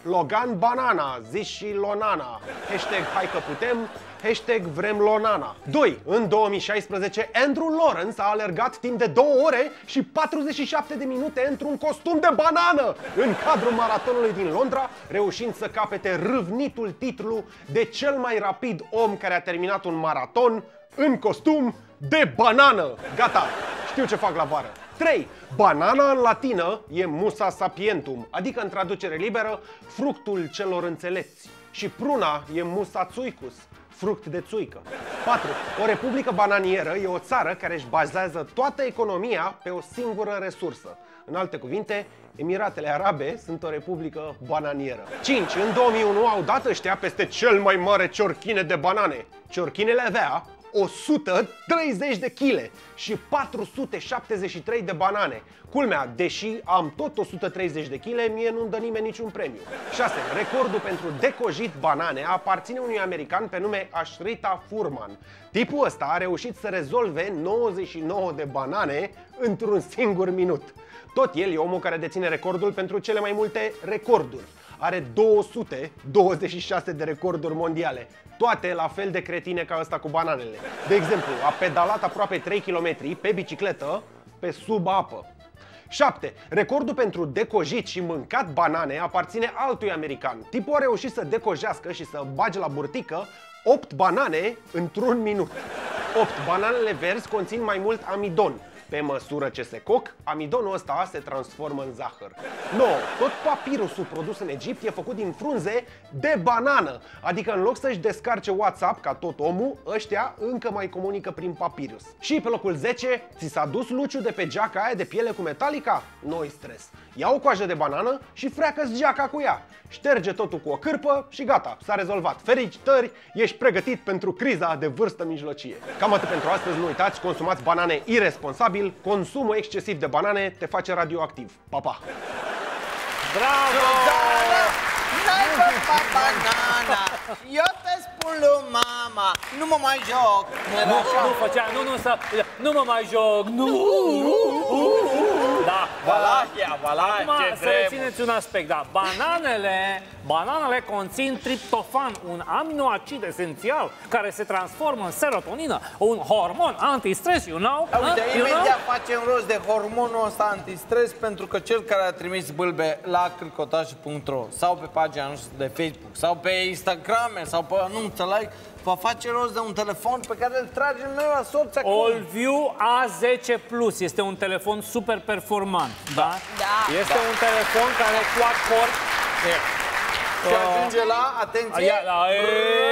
Logan Banana, zis și Lonana. Hashtag hai că putem, hashtag vrem Lonana. doi. În două mii șaisprezece, Andrew Lawrence a alergat timp de două ore și patruzeci și șapte de minute într-un costum de banană în cadrul maratonului din Londra, reușind să capete râvnitul titlu de cel mai rapid om care a terminat un maraton în costum de banană. Gata, știu ce fac la vară. trei. Banana în latină e musa sapientum, adică în traducere liberă, fructul celor înțelepți. Și pruna e musa țuicus, fruct de țuică. patru. O republică bananieră e o țară care își bazează toată economia pe o singură resursă. În alte cuvinte, Emiratele Arabe sunt o republică bananieră. cinci. În două mii unu au dat ăștia peste cel mai mare ciorchine de banane. Ciorchinele avea o sută treizeci de kilograme și patru sute șaptezeci și trei de banane. Culmea, deși am tot o sută treizeci de kilograme, mie nu-mi dă nimeni niciun premiu. șase. Recordul pentru decojit banane aparține unui american pe nume Ashrita Furman. Tipul ăsta a reușit să rezolve nouăzeci și nouă de banane într-un singur minut. Tot el e omul care deține recordul pentru cele mai multe recorduri. Are două sute douăzeci și șase de recorduri mondiale, toate la fel de cretine ca ăsta cu bananele. De exemplu, a pedalat aproape trei kilometri pe bicicletă pe sub apă. șapte. Recordul pentru decojit și mâncat banane aparține altui american. Tipul a reușit să decojească și să bage la burtică opt banane într-un minut. opt. Bananele verzi conțin mai mult amidon. Pe măsură ce se coc, amidonul ăsta se transformă în zahăr. nouă. Tot papirusul produs în Egipt e făcut din frunze de banană. Adică în loc să-și descarce WhatsApp ca tot omul, ăștia încă mai comunică prin papirus. Și pe locul zece, ți s-a dus luciul de pe geaca aia de piele cu Metallica? Nu-i stres. Ia o coajă de banană și freacă-ți geaca cu ea. Șterge totul cu o cârpă și gata, s-a rezolvat. Felicitări, ești pregătit pentru criza de vârstă mijlocie. Cam atât pentru astăzi, nu uitați, consumați banane iresponsabil, consumul excesiv de banane te face radioactiv. Pa, pa! Bravo! N-ai făcut banana, eu te spun lui mama, nu mă mai joc. Nu, nu făcea, nu, nu, să, nu mă mai joc, nu! Da, Valahia, Valahia, acum ce să rețineți un aspect, da, bananele, bananele conțin triptofan, un aminoacid esențial care se transformă în serotonină, un hormon antistres, you know? Uite, huh? imediat facem rost de hormonul ăsta antistres pentru că cel care a trimis bâlbe la cârcotașii punct ro sau pe pagina noastră de Facebook sau pe Instagram sau pe anunță like, va face rost de un telefon pe care îl tragem noi la sorți acum. Allview A zece Plus este un telefon super performant, da? Da. Este Da. un telefon care cu acord și ajunge la, atenție, Ia, la, e...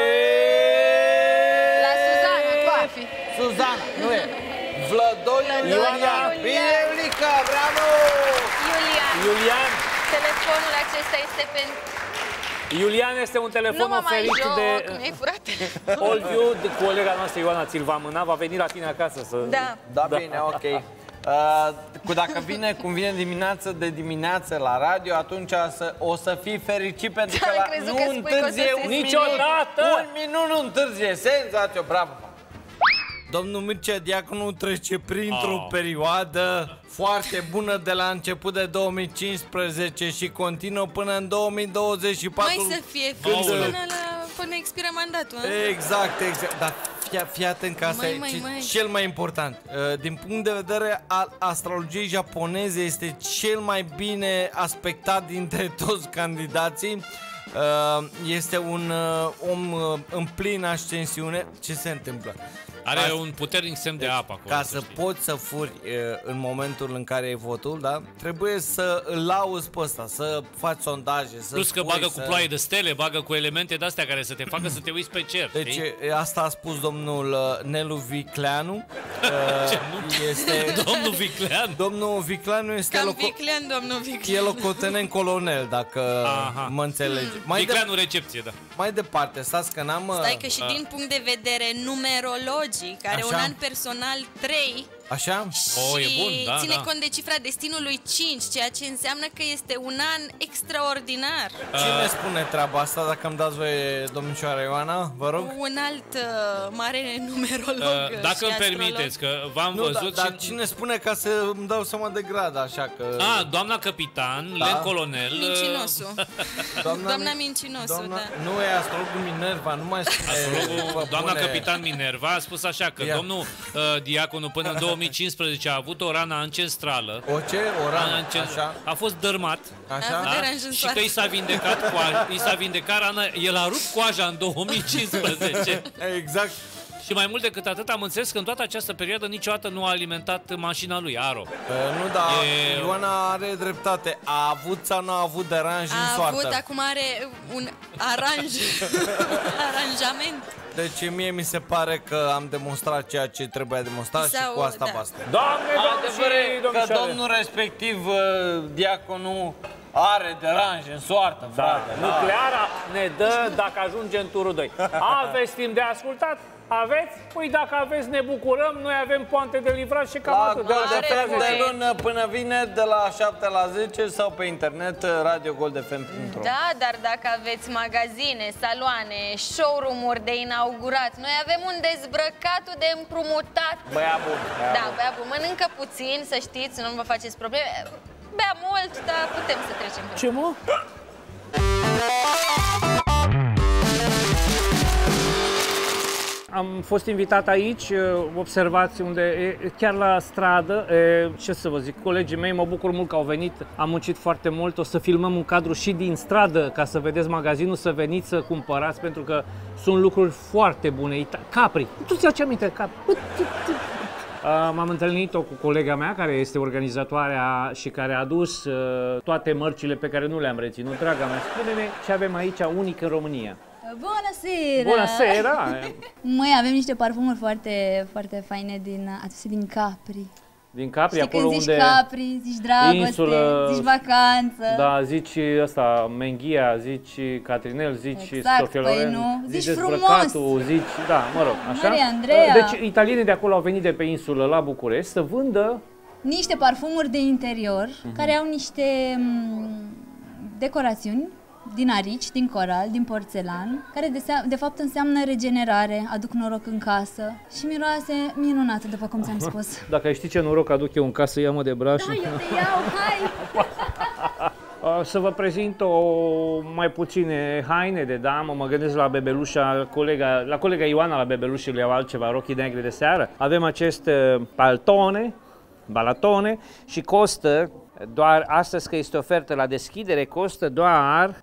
La Suzana, tu ar fi. Suzana, nu e. Vlădoi Ioana. Bine, Iulica, bravo! Iulian. Iulian. Telefonul acesta este pentru... Iulian este un telefon Nu mă mai oferit joc, de mi-ai furat. Allview, de colega noastră Ioana ți-l va mâna, va veni la tine acasă să... Da. Da, bine, ok. Uh, cu dacă vine, cum vine dimineață de dimineață la radio, atunci să, o să fii fericit pentru că la, nu întârzie un niciodată. minut. Un minut nu întârzie, senzație, bravo. Domnul Mircea Diaconu trece printr-o Oh. perioadă foarte bună de la început de două mii cincisprezece și continuă până în două mii douăzeci și patru. Mai să fie Când- fix până, la, până expiră mandatul, a? Exact, exact. Dar fii, fii atent că asta Mai, e mai, ce- mai. cel mai important. Uh, Din punct de vedere al astrologiei japoneze, este cel mai bine aspectat dintre toți candidații. Uh, Este un uh, om uh, în plină ascensiune. Ce se întâmplă? Are Ca- un puternic semn de apă acolo. Ca să poți să furi uh, în momentul în care e votul, da? Trebuie să îl lauzi pe ăsta, să faci sondaje, să Plus că spui, bagă să... cu ploaie de stele, bagă cu elemente de-astea care să te facă să te uiți pe cer. Deci știi? asta a spus domnul uh, Nelu Vicleanu. Ce, Uh, este... Domnul Vicleanu? Domnul Vicleanu este Cam loco... viclean, domnul viclean. E locotenent colonel, dacă Aha. mă înțelegi. Mm. Vicleanu recepție, da. Mai departe, stați că n-am... Stai că și din punct de vedere numerologic, care Așa. un an personal trei, Așa? Și oh, e bun, da, ține da. cont de cifra destinului cinci, ceea ce înseamnă că este un an extraordinar. Cine spune treaba asta, dacă îmi dați voie, domnișoara Ioana, vă rog? Un alt uh, mare numerolog Uh, dacă și îmi astrolog. permiteți, că v-am Nu, văzut dar, dar și... cine spune ca să îmi dau seama de grad, așa că... A, doamna capitan, Da. len colonel... Mincinosul. Doamna, Doamna Mincinosul, doamna, da. Nu e astrologul Minerva, nu mai spune... Astrologul, doamna bune. capitan Minerva a spus așa că Ia. domnul uh, Diaconu până în două mii cincisprezece a avut o rană ancestrală. O ce? O rană, așa? A fost dărmat. Așa? A avut deranj în Și soartă. că i s-a vindecat coaja, i s-a vindecat rana, el a rupt coaja în două mii cincisprezece. Exact. Și mai mult decât atât am înțeles că în toată această perioadă niciodată nu a alimentat mașina lui, Aro. Uh, nu, da, E- Ioana are dreptate. A avut sau nu a avut deranj în A soartă? avut, acum are un aranj, aranjament. Deci mie mi se pare că am demonstrat ceea ce trebuia demonstrat și Sau- cu asta da. basta. Doamne, doamne Adevăr și e că domnișoare. domnul respectiv, uh, diaconul, are deranj în soartă, Da, frate. nucleara ne dă dacă ajunge în turul doi. Aveți timp de ascultat? Aveți? Păi dacă aveți, ne bucurăm, noi avem poante de livrat și cam La atât. Gold De la F M șapte la de zece. lună până vineri de la șapte la zece sau pe internet radio gold f m punct ro. Da, dar dacă aveți magazine, saloane, showroom-uri de inaugurat, noi avem un dezbrăcatul de împrumutat. Băia bun. Băia Da, bun. bea bun. Mănâncă puțin, să știți, nu vă faceți probleme. Bea mult, dar putem să trecem pe Ce mă? Am fost invitat aici, observați unde, e, chiar la stradă, e, ce să vă zic, colegii mei, mă bucur mult că au venit, am muncit foarte mult, o să filmăm un cadru și din stradă ca să vedeți magazinul, să veniți să cumpărați, pentru că sunt lucruri foarte bune. Capri, tu ți-ai ce aminte, Capri? M-am întâlnit-o cu colega mea, care este organizatoarea și care a adus uh, toate mărcile pe care nu le-am reținut. Draga mea, spune-ne ce avem aici unic în România. Bună seara! Bună seara! Măi, avem niște parfumuri foarte, foarte faine din, aduse din Capri. Din Capri, Știi acolo când zici unde... Capri, zici dragoste, insulă, zici vacanță. Da, zici ăsta, Menghia, zici Catrinel, zici Exact, Sofia păi Loren, nu, zici Dezbrăcatul, zici, da, mă rog, așa. Maria Andreea. Deci italienii de acolo au venit de pe insulă la București să vândă Niște parfumuri de interior, Mhm. care au niște m, decorațiuni din arici, din coral, din porțelan, care de, se- de fapt înseamnă regenerare, aduc noroc în casă și miroase minunat, după cum ți-am spus. Dacă ai ști ce noroc aduc eu în casă, ia-mă de braș. Da, eu te iau, hai! Să vă prezint o mai puține haine de damă, mă gândesc la bebelușa, colega, la colega Ioana la bebeluș le iau altceva, rochii negre de seară. Avem acest uh, paltone, balatone și costă doar, astăzi că este ofertă la deschidere, costă doar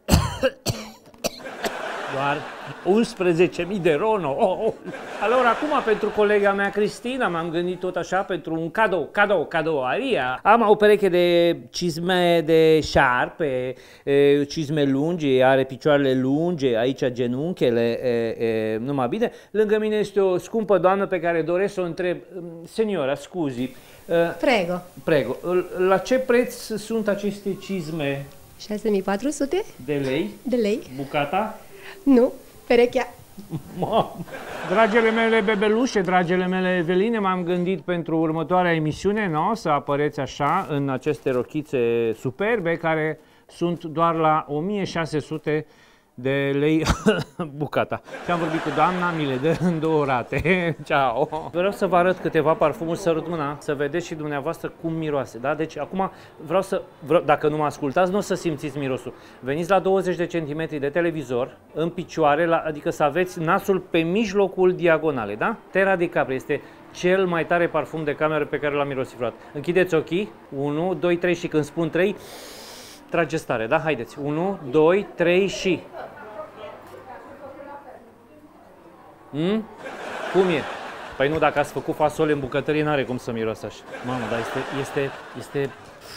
doar unsprezece mii de rono. Oh, oh. Alor, acum pentru colega mea Cristina m-am gândit tot așa pentru un cadou, cadou, cadouaria. Am o pereche de cizme de șarpe, e, cizme lungi, are picioarele lungi, aici genunchele, e, e, numai bine. Lângă mine este o scumpă doamnă pe care doresc să o întreb. Seniora, scuzi. Prego. Prego. La ce preț sunt aceste cizme? șase mii patru sute De lei? de lei. Bucata? Nu, perechea. Mamă. Dragele mele bebelușe, dragele mele Eveline, m-am gândit pentru următoarea emisiune, no, să apăreți așa în aceste rochițe superbe care sunt doar la o mie șase sute de lei bucata. Și am vorbit cu doamna, mi le dă în două rate. Ciao! Vreau să vă arăt câteva parfumuri, sărut mâna, să vedeți și dumneavoastră cum miroase, da? Deci acum vreau să, vreau, dacă nu mă ascultați, nu o să simțiți mirosul. Veniți la douăzeci de centimetri de televizor, în picioare, la, adică să aveți nasul pe mijlocul diagonalei, da? Terra di Capri este cel mai tare parfum de cameră pe care l-am mirosit vreodată. Închideți ochii, unu, doi, trei și când spun trei, trageți tare, da? Haideți, unu, doi, trei și... Hmm? Cum e? Păi nu, dacă ați făcut fasole în bucătărie, n-are cum să miroase așa. Mamă, dar este, este, este...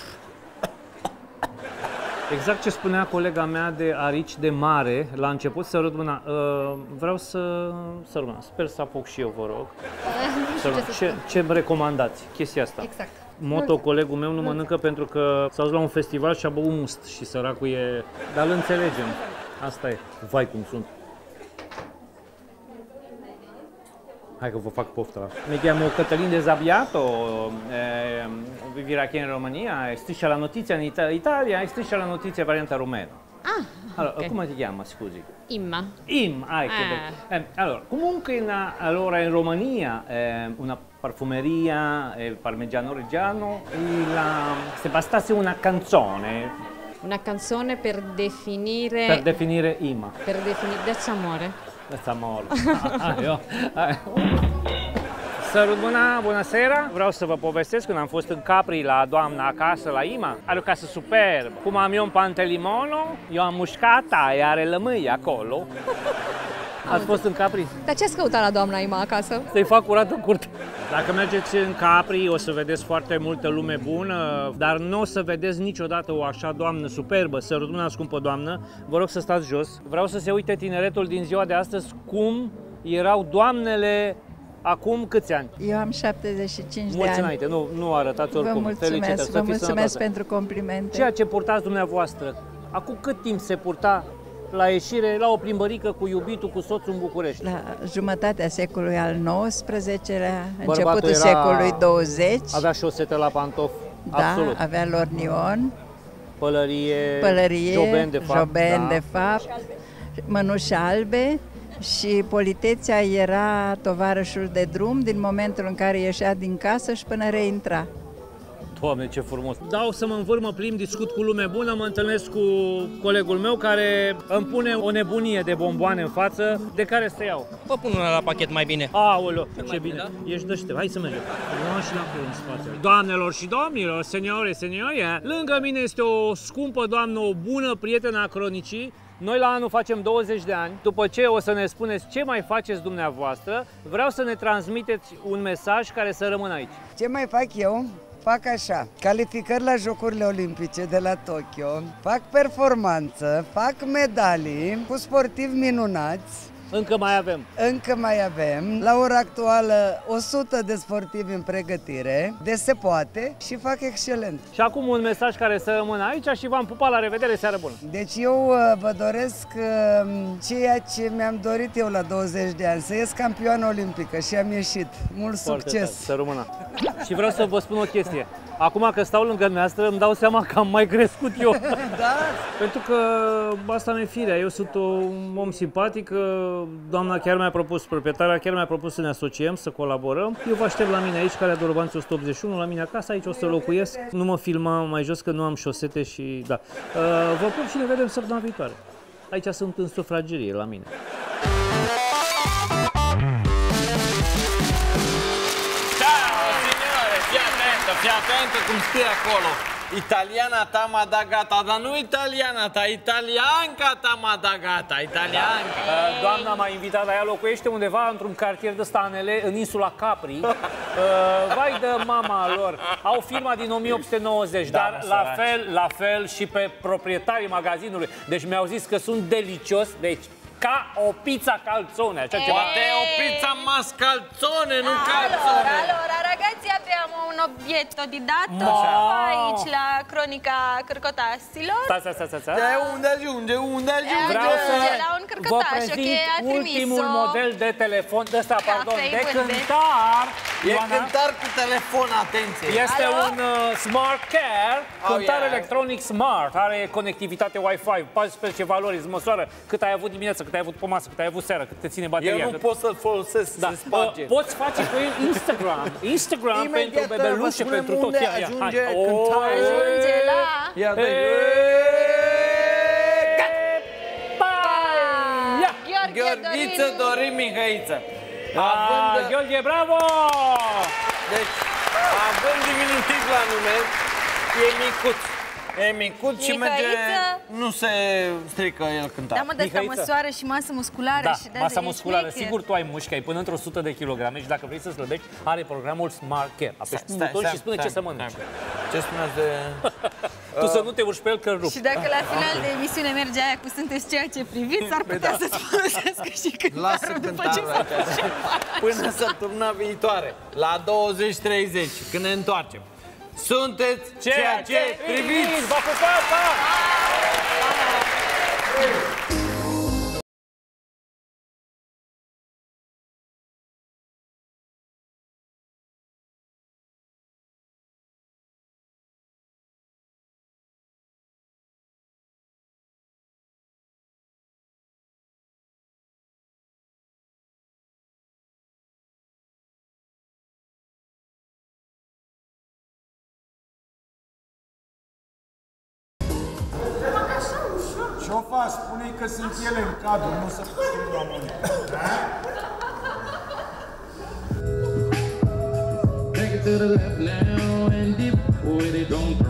Exact ce spunea colega mea de arici de mare, la început, sărut mâna. Uh, vreau să sărut mâna. Sper să apuc și eu, vă rog. Sărut. Ce, ce-mi recomandați? Chestia asta. Exact. Moto, colegul meu nu mănâncă pentru că s-a dus la un festival și a băut must și săracul e... Dar îl înțelegem. Asta e. Vai cum sunt. Hai că vă fac poftă. Mi chiamo Cătălin Dezabiato, eh, vivere aquí in Romania, e striscia la notizia in Ita- Italia e striscia la notizia variante rumeno. Ah, allora, ok. come ti chiama, scusi? Imma. Im, ah, ecco. Eh. Eh, allora, comunque in, allora, in Romania eh, una parfumeria, eh, parmigiano reggiano, e la, se bastasse una canzone Una canzone per definire... per definire Imma. Per definire... That's amore. That's amore. Ah, io. Ah. Sărut, bună, bună seara! Vreau să vă povestesc când am fost în Capri la doamna acasă, la Ima. Are o casă superbă. Cum am eu un pantelimono, eu am mușcata, ea are lămâi acolo. Ați fost în Capri? Dar ce ați căutat la doamna Ima acasă? Să-i fac curat în curte. Dacă mergeți în Capri, o să vedeți foarte multă lume bună, dar nu o să vedeți niciodată o așa doamnă superbă. Sărut, mâna, scumpă doamnă, vă rog să stați jos. Vreau să se uite tineretul din ziua de astăzi cum erau doamnele acum câți ani? Eu am șaptezeci și cinci de Mulți ani. înainte, nu, nu arătați oricum. Vă mulțumesc, Felicitări, vă să fiți mulțumesc sănătoase. pentru complimente. Ceea ce purtați dumneavoastră, acum cât timp se purta la ieșire, la o plimbărică cu iubitul, cu soțul în București? La jumătatea secolului al nouăsprezecelea, Bărbatul începutul era- secolului douăzeci. Avea șosete la pantofi, Da, absolut. avea lornion, Pălărie, pălărie, joben de fapt. joben da. de fapt, mănuși albe și politețea era tovarășul de drum din momentul în care ieșea din casă și până reintra. Doamne, ce frumos! Dau să mă învâr, mă plimb, discut cu lume bună, mă întâlnesc cu colegul meu care îmi pune o nebunie de bomboane în față, de care să iau. Vă pun una la pachet mai bine. Aoleo, ce bine! Da? Ești dăște, hai să mergem. Luăm și înapoi în spate. Doamnelor și domnilor, seniore, seniore, lângă mine este o scumpă doamnă, o bună prietenă a cronicii. Noi la anul facem douăzeci de ani. După ce o să ne spuneți ce mai faceți dumneavoastră, vreau să ne transmiteți un mesaj care să rămână aici. Ce mai fac eu? Fac așa, calificări la Jocurile Olimpice de la Tokyo, fac performanță, fac medalii cu sportivi minunați. Încă mai avem. Încă mai avem. La ora actuală o sută de sportivi în pregătire, de se poate și fac excelent. Și acum un mesaj care să rămână aici și v-am pupat, la revedere, seară bună! Deci eu uh, vă doresc uh, ceea ce mi-am dorit eu la douăzeci de ani, să ies campioană olimpică și am ieșit. Mult Foarte succes! tare, să rămână! Și vreau să vă spun o chestie. Acum că stau lângă dumneavoastră, îmi dau seama că am mai crescut eu. Da? Pentru că asta mi-e firea. Eu sunt un om simpatic, doamna chiar mi-a propus, proprietarea chiar mi-a propus să ne asociem, să colaborăm. Eu vă aștept la mine aici, Calea Dorobanți o sută optzeci și unu, la mine acasă, aici o să locuiesc. Nu mă filma mai jos că nu am șosete și da. Vă pup și ne vedem săptămâna viitoare. Aici sunt în sufragerie, la mine. Fii atentă cum scrie acolo. Italiana ta m-a dat gata, dar nu italiana ta, italianca ta m-a dat gata, italianca. Da. Doamna m-a invitat, dar ea locuiește undeva într-un cartier de stanele, în insula Capri. Uh, vai de mama lor. Au firma din o mie opt sute nouăzeci, da, dar la fel, la fel și pe proprietarii magazinului. Deci mi-au zis că sunt delicios, deci ca o pizza calzone, așa ceva. Te o pizza mascalzone, nu Allora, calzone. allora, ragazzi, abbiamo un obietto di dato Ma- aici la cronica Cărcotașilor. Stai, stai, stai, stai. De unde ajunge, unde ajunge? Vreau să la un vă cărcotaș, prezint ok, a ultimul trimis-o. model de telefon, de ăsta, pardon, de Facebook, de- cântar. E Ioana, cântar cu telefon, atenție. Este Alo? un uh, Smart Care, Oh, cântar yeah. electronic smart, are conectivitate Wi-Fi, paisprezece valori, îți măsoară cât ai avut dimineața, cât ai avut pe masă, cât ai avut seara, cât te ține bateria. Eu nu cât... pot să-l folosesc, Da. se sparge. Uh, poți face cu el Instagram. Instagram Imediat pentru vă bebelușe, spunem pentru tot. unde Ia, ia, ajunge hai. cântarea. Ajunge la... Ia de Ia! Gheorghiță Dorin Mihăiță. Ah, Gheorghe, bravo! Deci, având diminutiv la nume, e micuț. E micuț și merge, Mihăiță? nu se strică el cântat. Da, mă, de asta Mihăiță. măsoară și masă musculară Da, și de masa de- musculară. șmecher. Sigur, tu ai mușchi, ai până într-o sută de kilograme și dacă vrei să slăbești, are programul Smart Care. Apeși pe Stai, buton stai, și spune stai, ce să mănânci. Ce spuneați de... Tu să nu te urci pe el că rup. Și dacă la final de emisiune merge aia cu sunteți ceea ce priviți, s-ar putea da. să-ți folosească și Lasă cântarul după ce cântarul s-a astea. Până săptămâna viitoare, la douăzeci treizeci, când ne întoarcem. Sunteți ceea ce priviți! V-a pupat, pa! Șofa, spune-i că sunt ele în cadru, nu să putem la monede. Take it to the left now and dip with it, don't